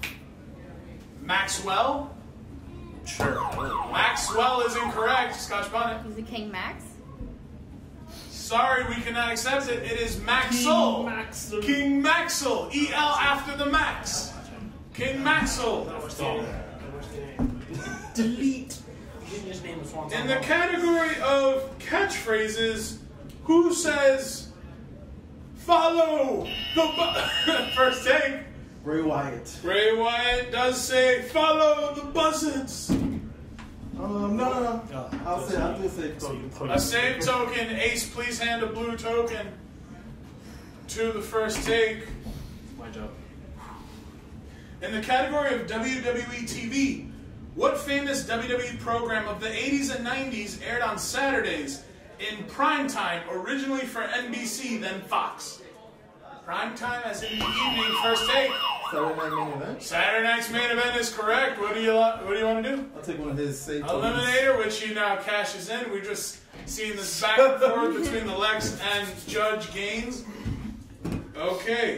Maxwell. Sure. Maxwell is incorrect. Scotch Bonnet. Is it King Max? Sorry, we cannot accept it. It is Maxwell. Maxwell. King Maxwell. E L after the Max. King Maxwell. Delete. His name is Swan In the category of catchphrases, who says, follow the bu-" First take. Bray Wyatt. Bray Wyatt does say, follow the buzzards. Um, no, no, no. I'll say, I'll do a safe token. A save token. Ace, please hand a blue token to the first take. My job. In the category of W W E T V, what famous W W E program of the eighties and nineties aired on Saturdays in primetime, originally for N B C, then Fox? Primetime as in the evening, first take. Saturday Night Main Event. Saturday night's main event is correct. What do you lo- What do you want to do? I'll take one of his safe tokens. Eliminator, which he now cashes in. We're just seeing this back and forth between the Lex and Judge Gaines. Okay.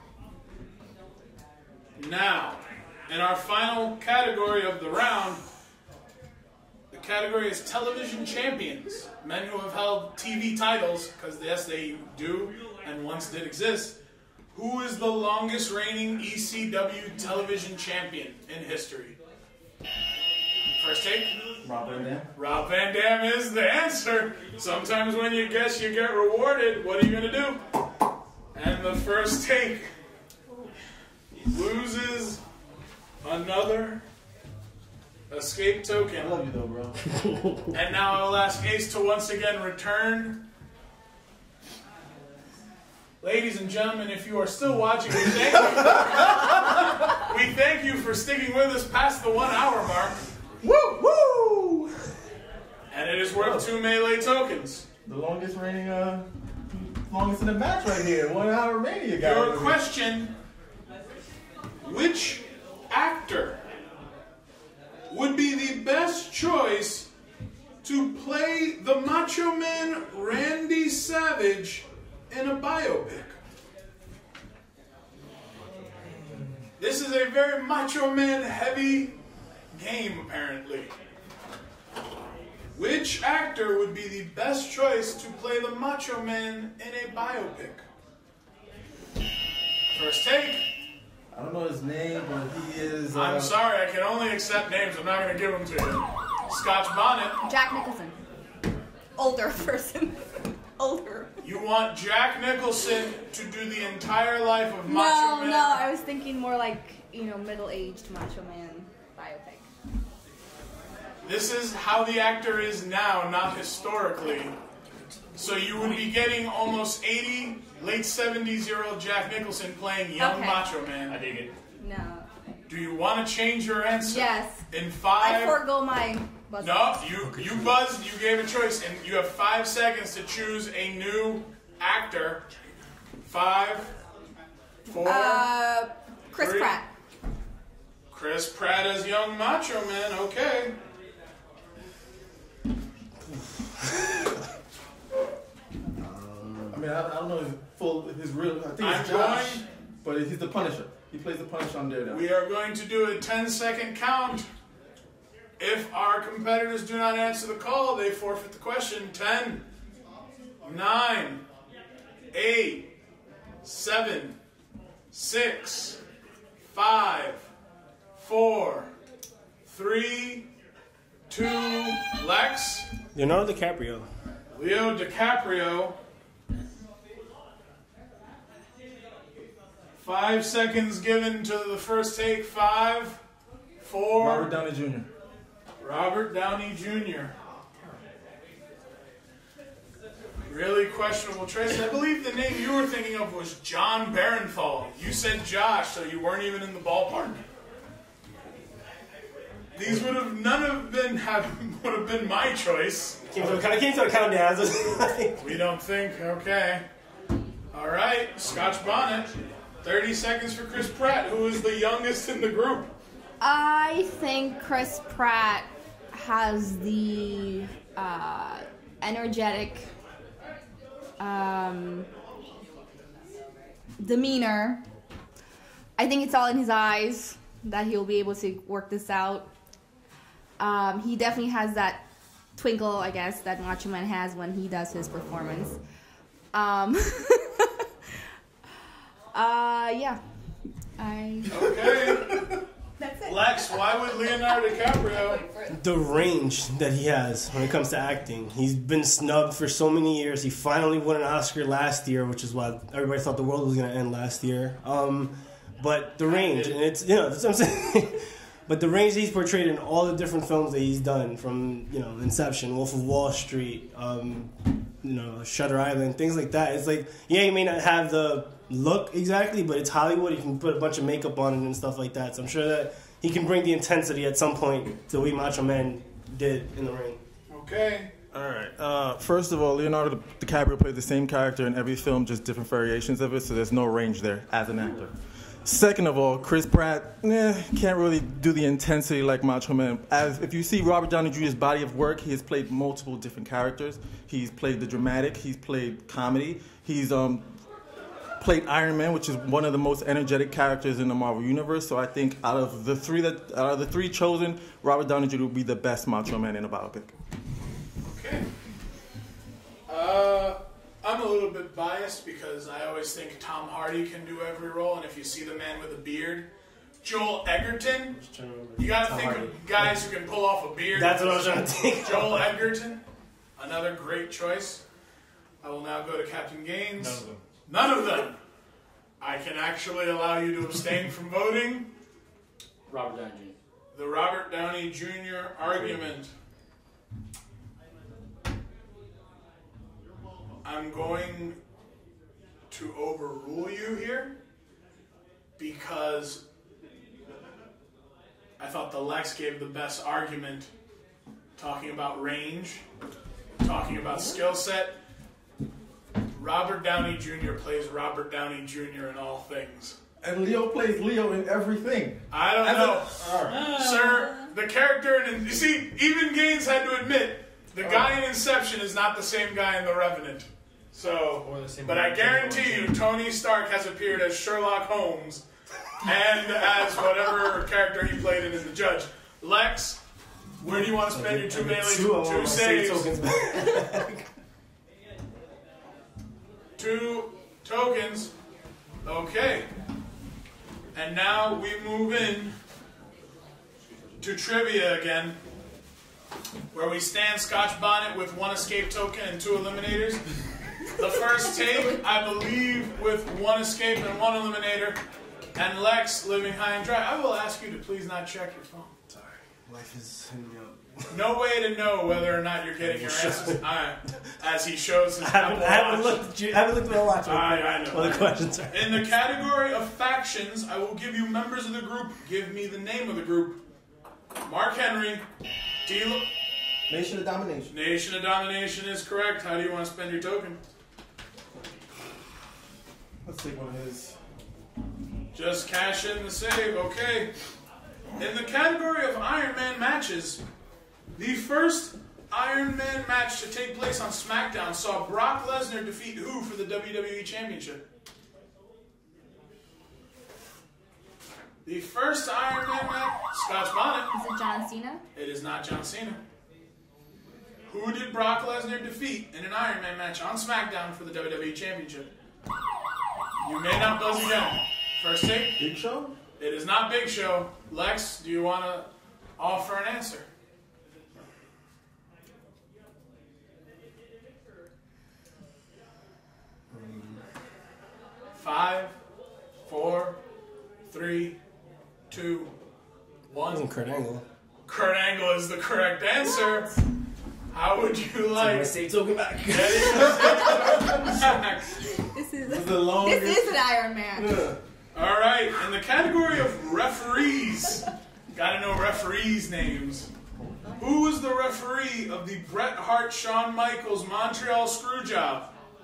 Now, in our final category of the round, the category is television champions. Men who have held T V titles, because yes, they do and once did exist. Who is the longest reigning E C W television champion in history? First take. Rob Van Dam. Rob Van Dam is the answer. Sometimes when you guess, you get rewarded. What are you going to do? And the first take loses another escape I token. love you though, bro. And now I will ask Ace to once again return. Ladies and gentlemen, if you are still watching, we thank you. We thank you for sticking with us past the one hour mark. Woo! Woo! And it is worth two melee tokens. The longest reigning, uh, longest in the match right here. One hour Mania, guys. Your question, which actor would be the best choice to play the Macho Man Randy Savage in a biopic? This is a very Macho Man heavy game, apparently. Which actor would be the best choice to play the Macho Man in a biopic? First take. I don't know his name, but he is. Uh, I'm sorry, I can only accept names. I'm not going to give them to you. Scotch Bonnet. Jack Nicholson. Older person. Older. You want Jack Nicholson to do the entire life of Macho No, Man? no, I was thinking more like, you know, middle-aged Macho Man biopic. This is how the actor is now, not historically. So you would be getting almost eighty, late seventies-year-old Jack Nicholson playing young Okay. Macho Man. I dig it. No. Do you want to change your answer? Yes. In I five. forego my buzzer. No, you you buzzed. You gave a choice, and you have five seconds to choose a new actor. Five, four. Uh, Chris Three. Pratt. Chris Pratt as young Macho Man. Okay. I mean, I, I don't know his full, his real. I think I'm it's Josh, going- but he's the Punisher. He plays the Punisher on Daredevil. We are going to do a ten second count. If our competitors do not answer the call, they forfeit the question. ten, nine, eight, seven, six, five, four, three, two, Lex, Leonardo DiCaprio. Leo DiCaprio. Five seconds given to the first take. Five, four. Robert Downey Junior Robert Downey Junior Really questionable choice. I believe the name you were thinking of was John Barenthal. You said Josh, so you weren't even in the ballpark. These would have none of them have would have been my choice. Came to a, came to a countdown. We don't think. Okay. All right. Scotch Bonnet. Thirty seconds for Chris Pratt, who is the youngest in the group. I think Chris Pratt has the uh, energetic um, demeanor. I think it's all in his eyes that he'll be able to work this out. Um, he definitely has that twinkle, I guess, that Macho Man has when he does his performance. Um, uh, yeah. I. Okay. That's it. Lex, why would Leonardo DiCaprio? The range that he has when it comes to acting. He's been snubbed for so many years. He finally won an Oscar last year, which is why everybody thought the world was going to end last year. Um, but the range, and it's, you know, that's what I'm saying. But the range he's portrayed in all the different films that he's done, from, you know, Inception, Wolf of Wall Street, um, you know, Shutter Island, things like that. It's like, yeah, he may not have the look exactly, but it's Hollywood. You can put a bunch of makeup on it and stuff like that. So I'm sure that he can bring the intensity at some point the way Macho Man did in the ring. Okay. All right. Uh, first of all, Leonardo DiCaprio played the same character in every film, just different variations of it, so there's no range there as an actor. Second of all, Chris Pratt eh, can't really do the intensity like Macho Man. As if you see Robert Downey Junior's body of work, he has played multiple different characters. He's played the dramatic. He's played comedy. He's um, played Iron Man, which is one of the most energetic characters in the Marvel Universe. So I think out of the three that out of the three chosen, Robert Downey Junior would be the best Macho Man in a biopic. Okay. Uh, I'm a little bit biased because I always think Tom Hardy can do every role, and if you see the man with a beard, Joel Edgerton, you gotta think of guys who can pull off a beard. That's what I was trying to think. Joel Edgerton, another great choice. I will now go to Captain Gaines. None of them. None of them. I can actually allow you to abstain from voting. Robert Downey Junior The Robert Downey Junior argument. I'm going to overrule you here because I thought the Lex gave the best argument, talking about range, talking about skill set. Robert Downey Junior plays Robert Downey Junior in all things. And Leo plays Leo in everything. I don't As know. a- all right. Sir, the character in... You see, even Gaines had to admit, the guy in Inception is not the same guy in The Revenant. So, Or the same but guy I in guarantee you, Tony Stark has appeared as Sherlock Holmes and as whatever character he played in as the judge. Lex, where do you want to spend your two melee, Two, I want two my save saves? tokens back. Two tokens. Okay. And now we move in to trivia again, where we stand Scotch Bonnet with one escape token and two eliminators. The first take, I believe, with one escape and one eliminator, and Lex living high and dry. I will ask you to please not check your phone. Sorry, life is hitting me up. No way to know whether or not you're getting your answers. All right. As he shows his I haven't, Apple I haven't Watch. looked. At you, I haven't looked at my watch. I, I know. What the questions are? In the category of factions, I will give you members of the group. Give me the name of the group. Mark Henry. D- Nation of Domination. Nation of Domination is correct. How do you want to spend your token? Let's take one of his. Just cash in the save. Okay. In the category of Iron Man matches, the first Iron Man match to take place on SmackDown saw Brock Lesnar defeat who for the W W E Championship? The first Iron Man match, Scotch Bonnet. Is it John Cena? It is not John Cena. Who did Brock Lesnar defeat in an Iron Man match on SmackDown for the W W E Championship? You may not buzz again. First take. Big Show? It is not Big Show. Lex, do you want to offer an answer? Five, four, Kurt Angle. Kurt Angle is the correct answer. What? How would you like? Save token back. This is, this is the longest. This is an Iron Man. Yeah. All right, in the category of referees, gotta know referees' names. Who was the referee of the Bret Hart Shawn Michaels Montreal Screwjob?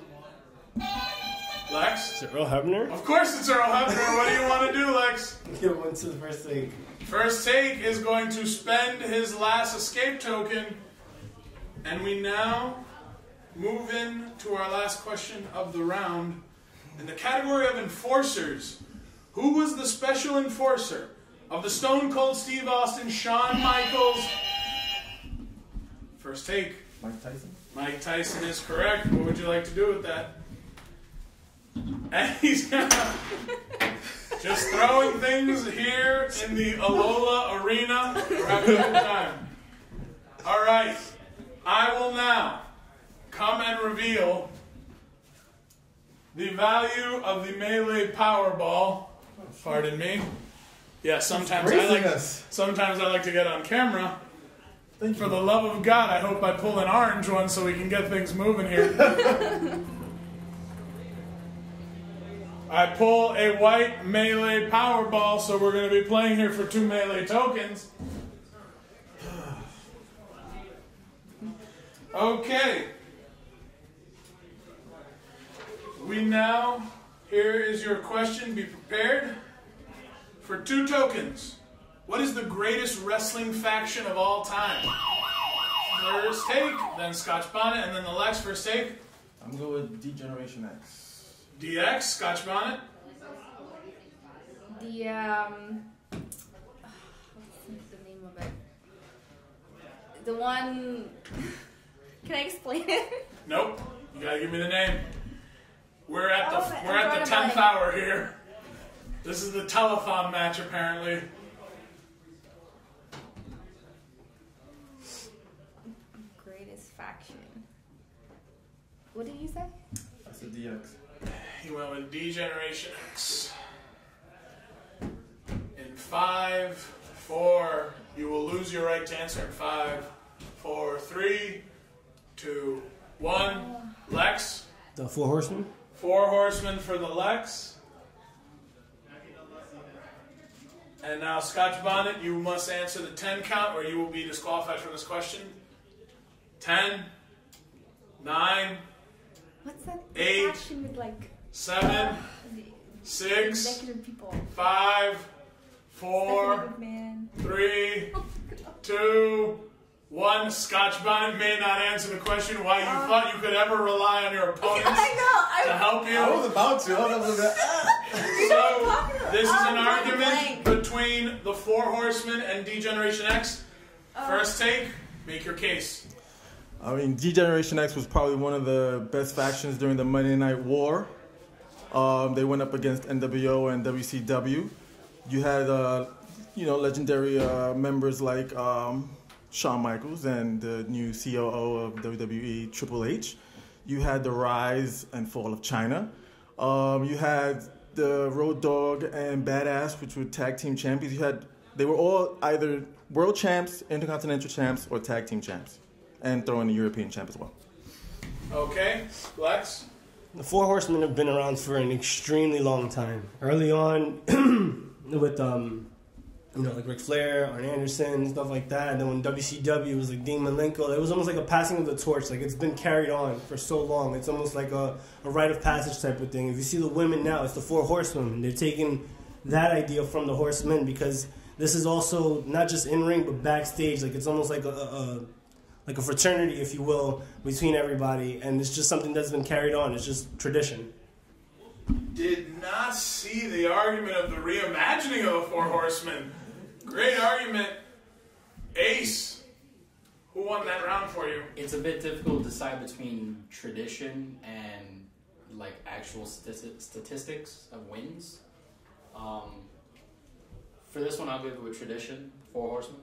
Lex? Is it Earl Hebner? Of course it's Earl Hebner. What do you want to do, Lex? Get one to the first take. First take is going to spend his last escape token. And we now move in to our last question of the round. In the category of enforcers, who was the special enforcer of the Stone Cold Steve Austin Shawn Michaels? First take. Mike Tyson. Mike Tyson is correct. What would you like to do with that? And he's just throwing things here in the Alola Arena. We're having a good time. All right. I will now come and reveal the value of the Melee Powerball. Pardon me. Yeah, sometimes I like. Sometimes I like to get on camera. Thank For you. the love of God, I hope I pull an orange one so we can get things moving here. I pull a white Melee Powerball, so we're going to be playing here for two Melee tokens. Okay. We now, here is your question. Be prepared for two tokens. What is the greatest wrestling faction of all time? First take, then Scotch Bonnet, and then the Lex. First take. I'm going with D-Generation X. D X, Scotch Bonnet. The, um... what's the name of it? The one... Can I explain it? Nope. You gotta give me the name. We're at the Oh, we're I'm at the drawing a tenth blank. hour here. This is the telethon match, apparently. Greatest faction. What did you say? I said D X. He went with D Generation X. In five, four, you will lose your right to answer in five, four, three, two, one. Lex. The Four Horsemen? Four horsemen for the Lex. And now, Scotch Bonnet, you must answer the ten count or you will be disqualified from this question. Ten, nine, What's that Eight. faction with like seven, the six, executive people? five, four, Stephanie McMahon. three, two, one. Scotch Bonnet may not answer the question why you Uh, thought you could ever rely on your opponents I to know. help you. I was about to. I was about to. So, this is an I'm drawing a argument blank. between the Four Horsemen and D-Generation X. First take, make your case. I mean, D-Generation X was probably one of the best factions during the Monday Night War. Um, they went up against N W O and W C W. You had, uh, you know, legendary uh, members like um, Shawn Michaels and the new C O O of W W E, Triple H. You had the rise and fall of China. Um, you had the Road Dogg and Badass, which were tag team champions. You had, they were all either world champs, intercontinental champs, or tag team champs. And throw in the European champ as well. Okay, Lex? The Four Horsemen have been around for an extremely long time. Early on, with um, you know, like Ric Flair, Arn Anderson, stuff like that. And then when W C W was like Dean Malenko, it was almost like a passing of the torch. Like it's been carried on for so long. It's almost like a, a rite of passage type of thing. If you see the women now, it's the Four Horsemen. They're taking that idea from the Horsemen because this is also not just in ring but backstage. Like it's almost like a, a like a fraternity, if you will, between everybody, and it's just something that's been carried on. It's just tradition. Did not see the argument of the reimagining of the Four Horsemen. Great argument. Ace, who won that round for you? It's a bit difficult to decide between tradition and like actual stati- statistics of wins. Um, for this one, I'll go with tradition, Four Horsemen.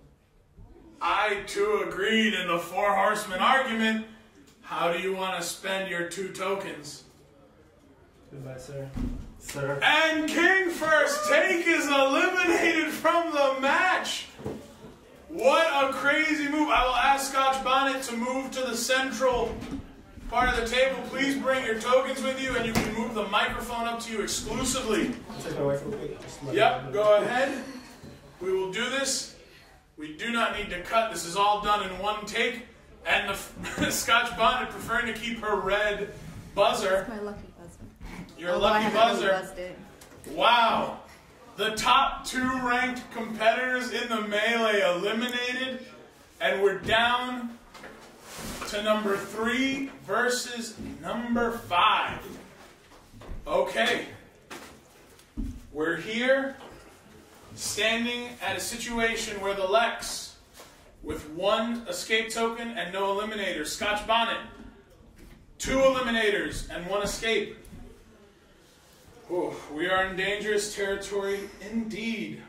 I too agreed in the Four Horsemen argument. How do you want to spend your two tokens? Goodbye, sir. Sir. And King First Take is eliminated from the match. What a crazy move. I will ask Scotch Bonnet to move to the central part of the table. Please bring your tokens with you, and you can move the microphone up to you exclusively. Yep, go ahead. We will do this. We do not need to cut. This is all done in one take. And the Scotch Bonnet preferring to keep her red buzzer. My lucky buzzer. Your Although I lucky haven't really buzzer. buzzed it. Wow. The top two ranked competitors in the melee eliminated. And we're down to number three versus number five. Okay. We're here standing at a situation where the Lex, with one escape token and no eliminators. Scotch Bonnet, two eliminators and one escape. Ooh, we are in dangerous territory indeed.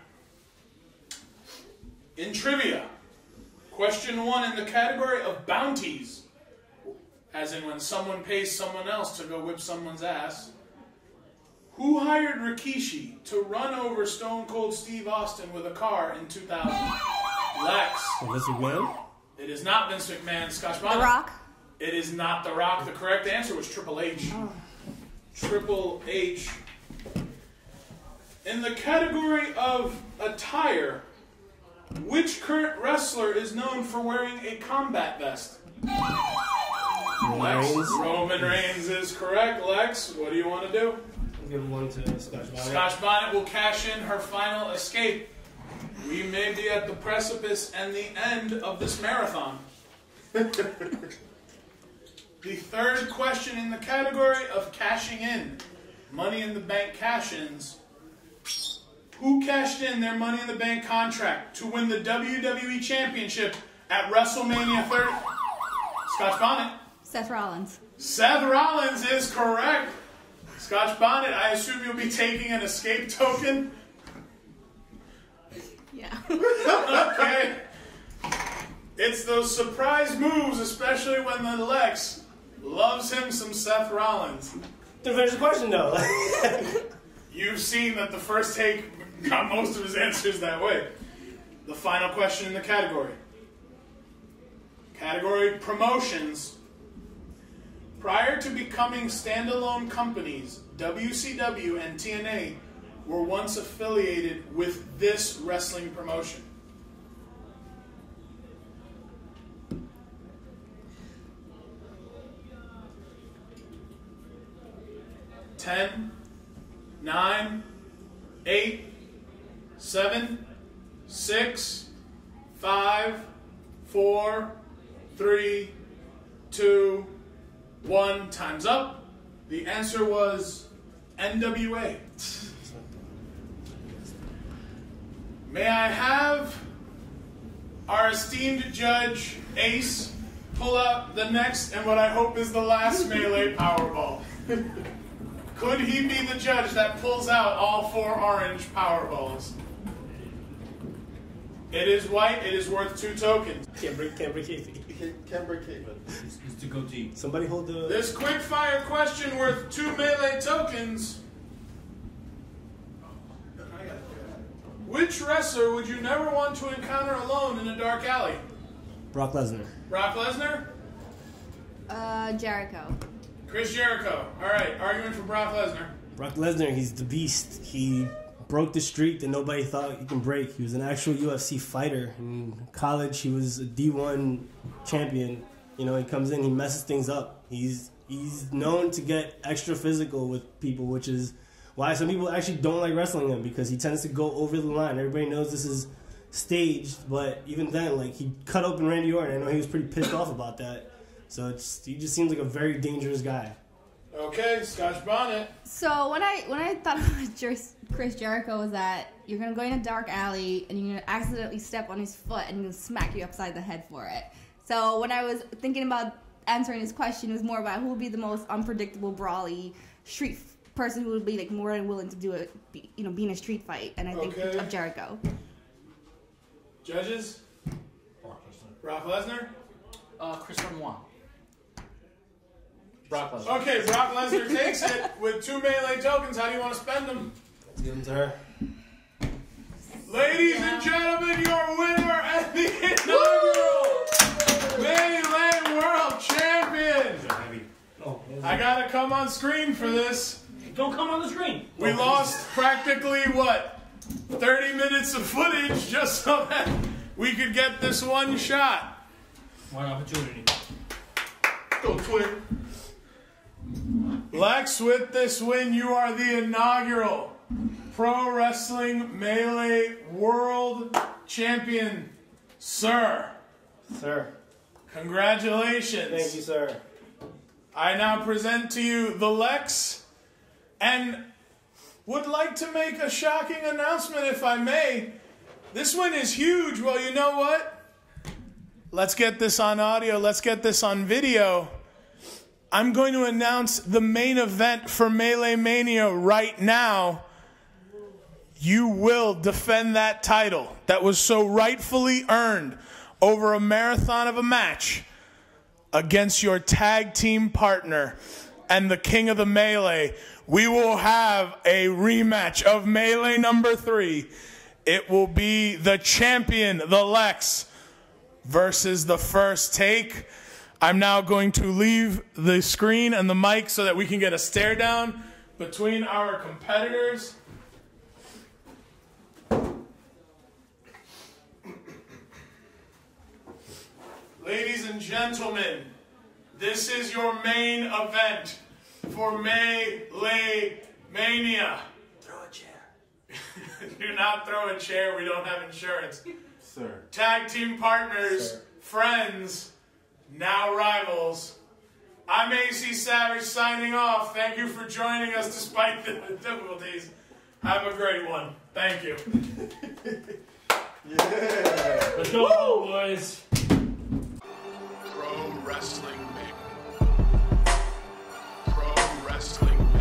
In trivia, question one in the category of bounties, as in when someone pays someone else to go whip someone's ass. Who hired Rikishi to run over Stone Cold Steve Austin with a car in two thousand? Lex. Vince McMahon? It is not Vince McMahon. Scotch Bonnet. The Rock? It is not The Rock. The correct answer was Triple H. Oh. Triple H. In the category of attire, which current wrestler is known for wearing a combat vest? Lex. Reigns. Roman Reigns is correct. Lex, what do you want to do? I'll give one to Scotch Bonnet. Scotch Bonnet will cash in her final escape. We may be at the precipice and the end of this marathon. The third question in the category of cashing in, Money in the Bank cash-ins. Who cashed in their Money in the Bank contract to win the W W E Championship at WrestleMania thirty? Scotch Bonnet. Seth Rollins. Seth Rollins is correct. Scotch Bonnet, I assume you'll be taking an escape token? Yeah. Okay. It's those surprise moves, especially when the Lex loves him some Seth Rollins. Didn't finish the question though. You've seen that the first take got most of his answers that way. The final question in the category. Category promotions. Prior to becoming standalone companies, W C W and T N A were once affiliated with this wrestling promotion. Ten, nine, eight, seven, six, five, four, three, two, one. Time's up. The answer was N W A. May I have our esteemed judge, Ace, pull out the next and what I hope is the last Melee Powerball. Could he be the judge that pulls out all four orange Powerballs? It is white. It is worth two tokens. Can't break, can't break it. Can't break even. It's the goatee. Somebody hold the... This quick fire question worth two Melee tokens. Which wrestler would you never want to encounter alone in a dark alley? Brock Lesnar. Brock Lesnar? Uh, Jericho. Chris Jericho. All right, argument for Brock Lesnar. Brock Lesnar, he's the beast. He broke the streak that nobody thought he can break. He was an actual U F C fighter. In college, he was a D one champion. You know, he comes in, he messes things up. He's he's known to get extra physical with people, which is why some people actually don't like wrestling him, because he tends to go over the line. Everybody knows this is staged, but even then, like, he cut open Randy Orton. I know he was pretty pissed off about that. So it's he just seems like a very dangerous guy. Okay, Scotch Bonnet. So when I when I thought about Jer- Chris Jericho was that you're gonna go in a dark alley and you're gonna accidentally step on his foot and he's gonna smack you upside the head for it. So when I was thinking about answering this question, it was more about who would be the most unpredictable, brawly street person who would be like more than willing to do it, you know, be in a street fight, and I think Okay. of Jericho. Judges? Brock Lesnar? Uh, Chris Benoit. Brock Lesnar. Okay, Brock Lesnar takes it with two Melee tokens. How do you want to spend them? Let's give him to her. Ladies Yeah. and gentlemen, your winner and the inaugural Melee World Champion. I gotta come on screen for this. Don't come on the screen. We lost practically, what, thirty minutes of footage just so that we could get this one shot. What opportunity. Go Twin. Lex, with this win, you are the inaugural Pro Wrestling Melee World Champion, sir. Sir. Congratulations. Thank you, sir. I now present to you the Lex, and would like to make a shocking announcement, if I may. This win is huge. Well, you know what? Let's get this on audio. Let's get this on video. I'm going to announce the main event for Melee Mania right now. You will defend that title that was so rightfully earned over a marathon of a match against your tag team partner and the king of the Melee. We will have a rematch of Melee number three. It will be the champion, the Lex, versus the First Take. I'm now going to leave the screen and the mic so that we can get a stare down between our competitors. Ladies and gentlemen, this is your main event for Melee Mania. Throw a chair. Do not throw a chair, we don't have insurance. Sir. Tag team partners, Sir. friends, now rivals. I'm A C Savage signing off. Thank you for joining us despite the difficulties. Have a great one. Thank you. Yeah. Let's go, boys. Pro Wrestling Mania. Pro Wrestling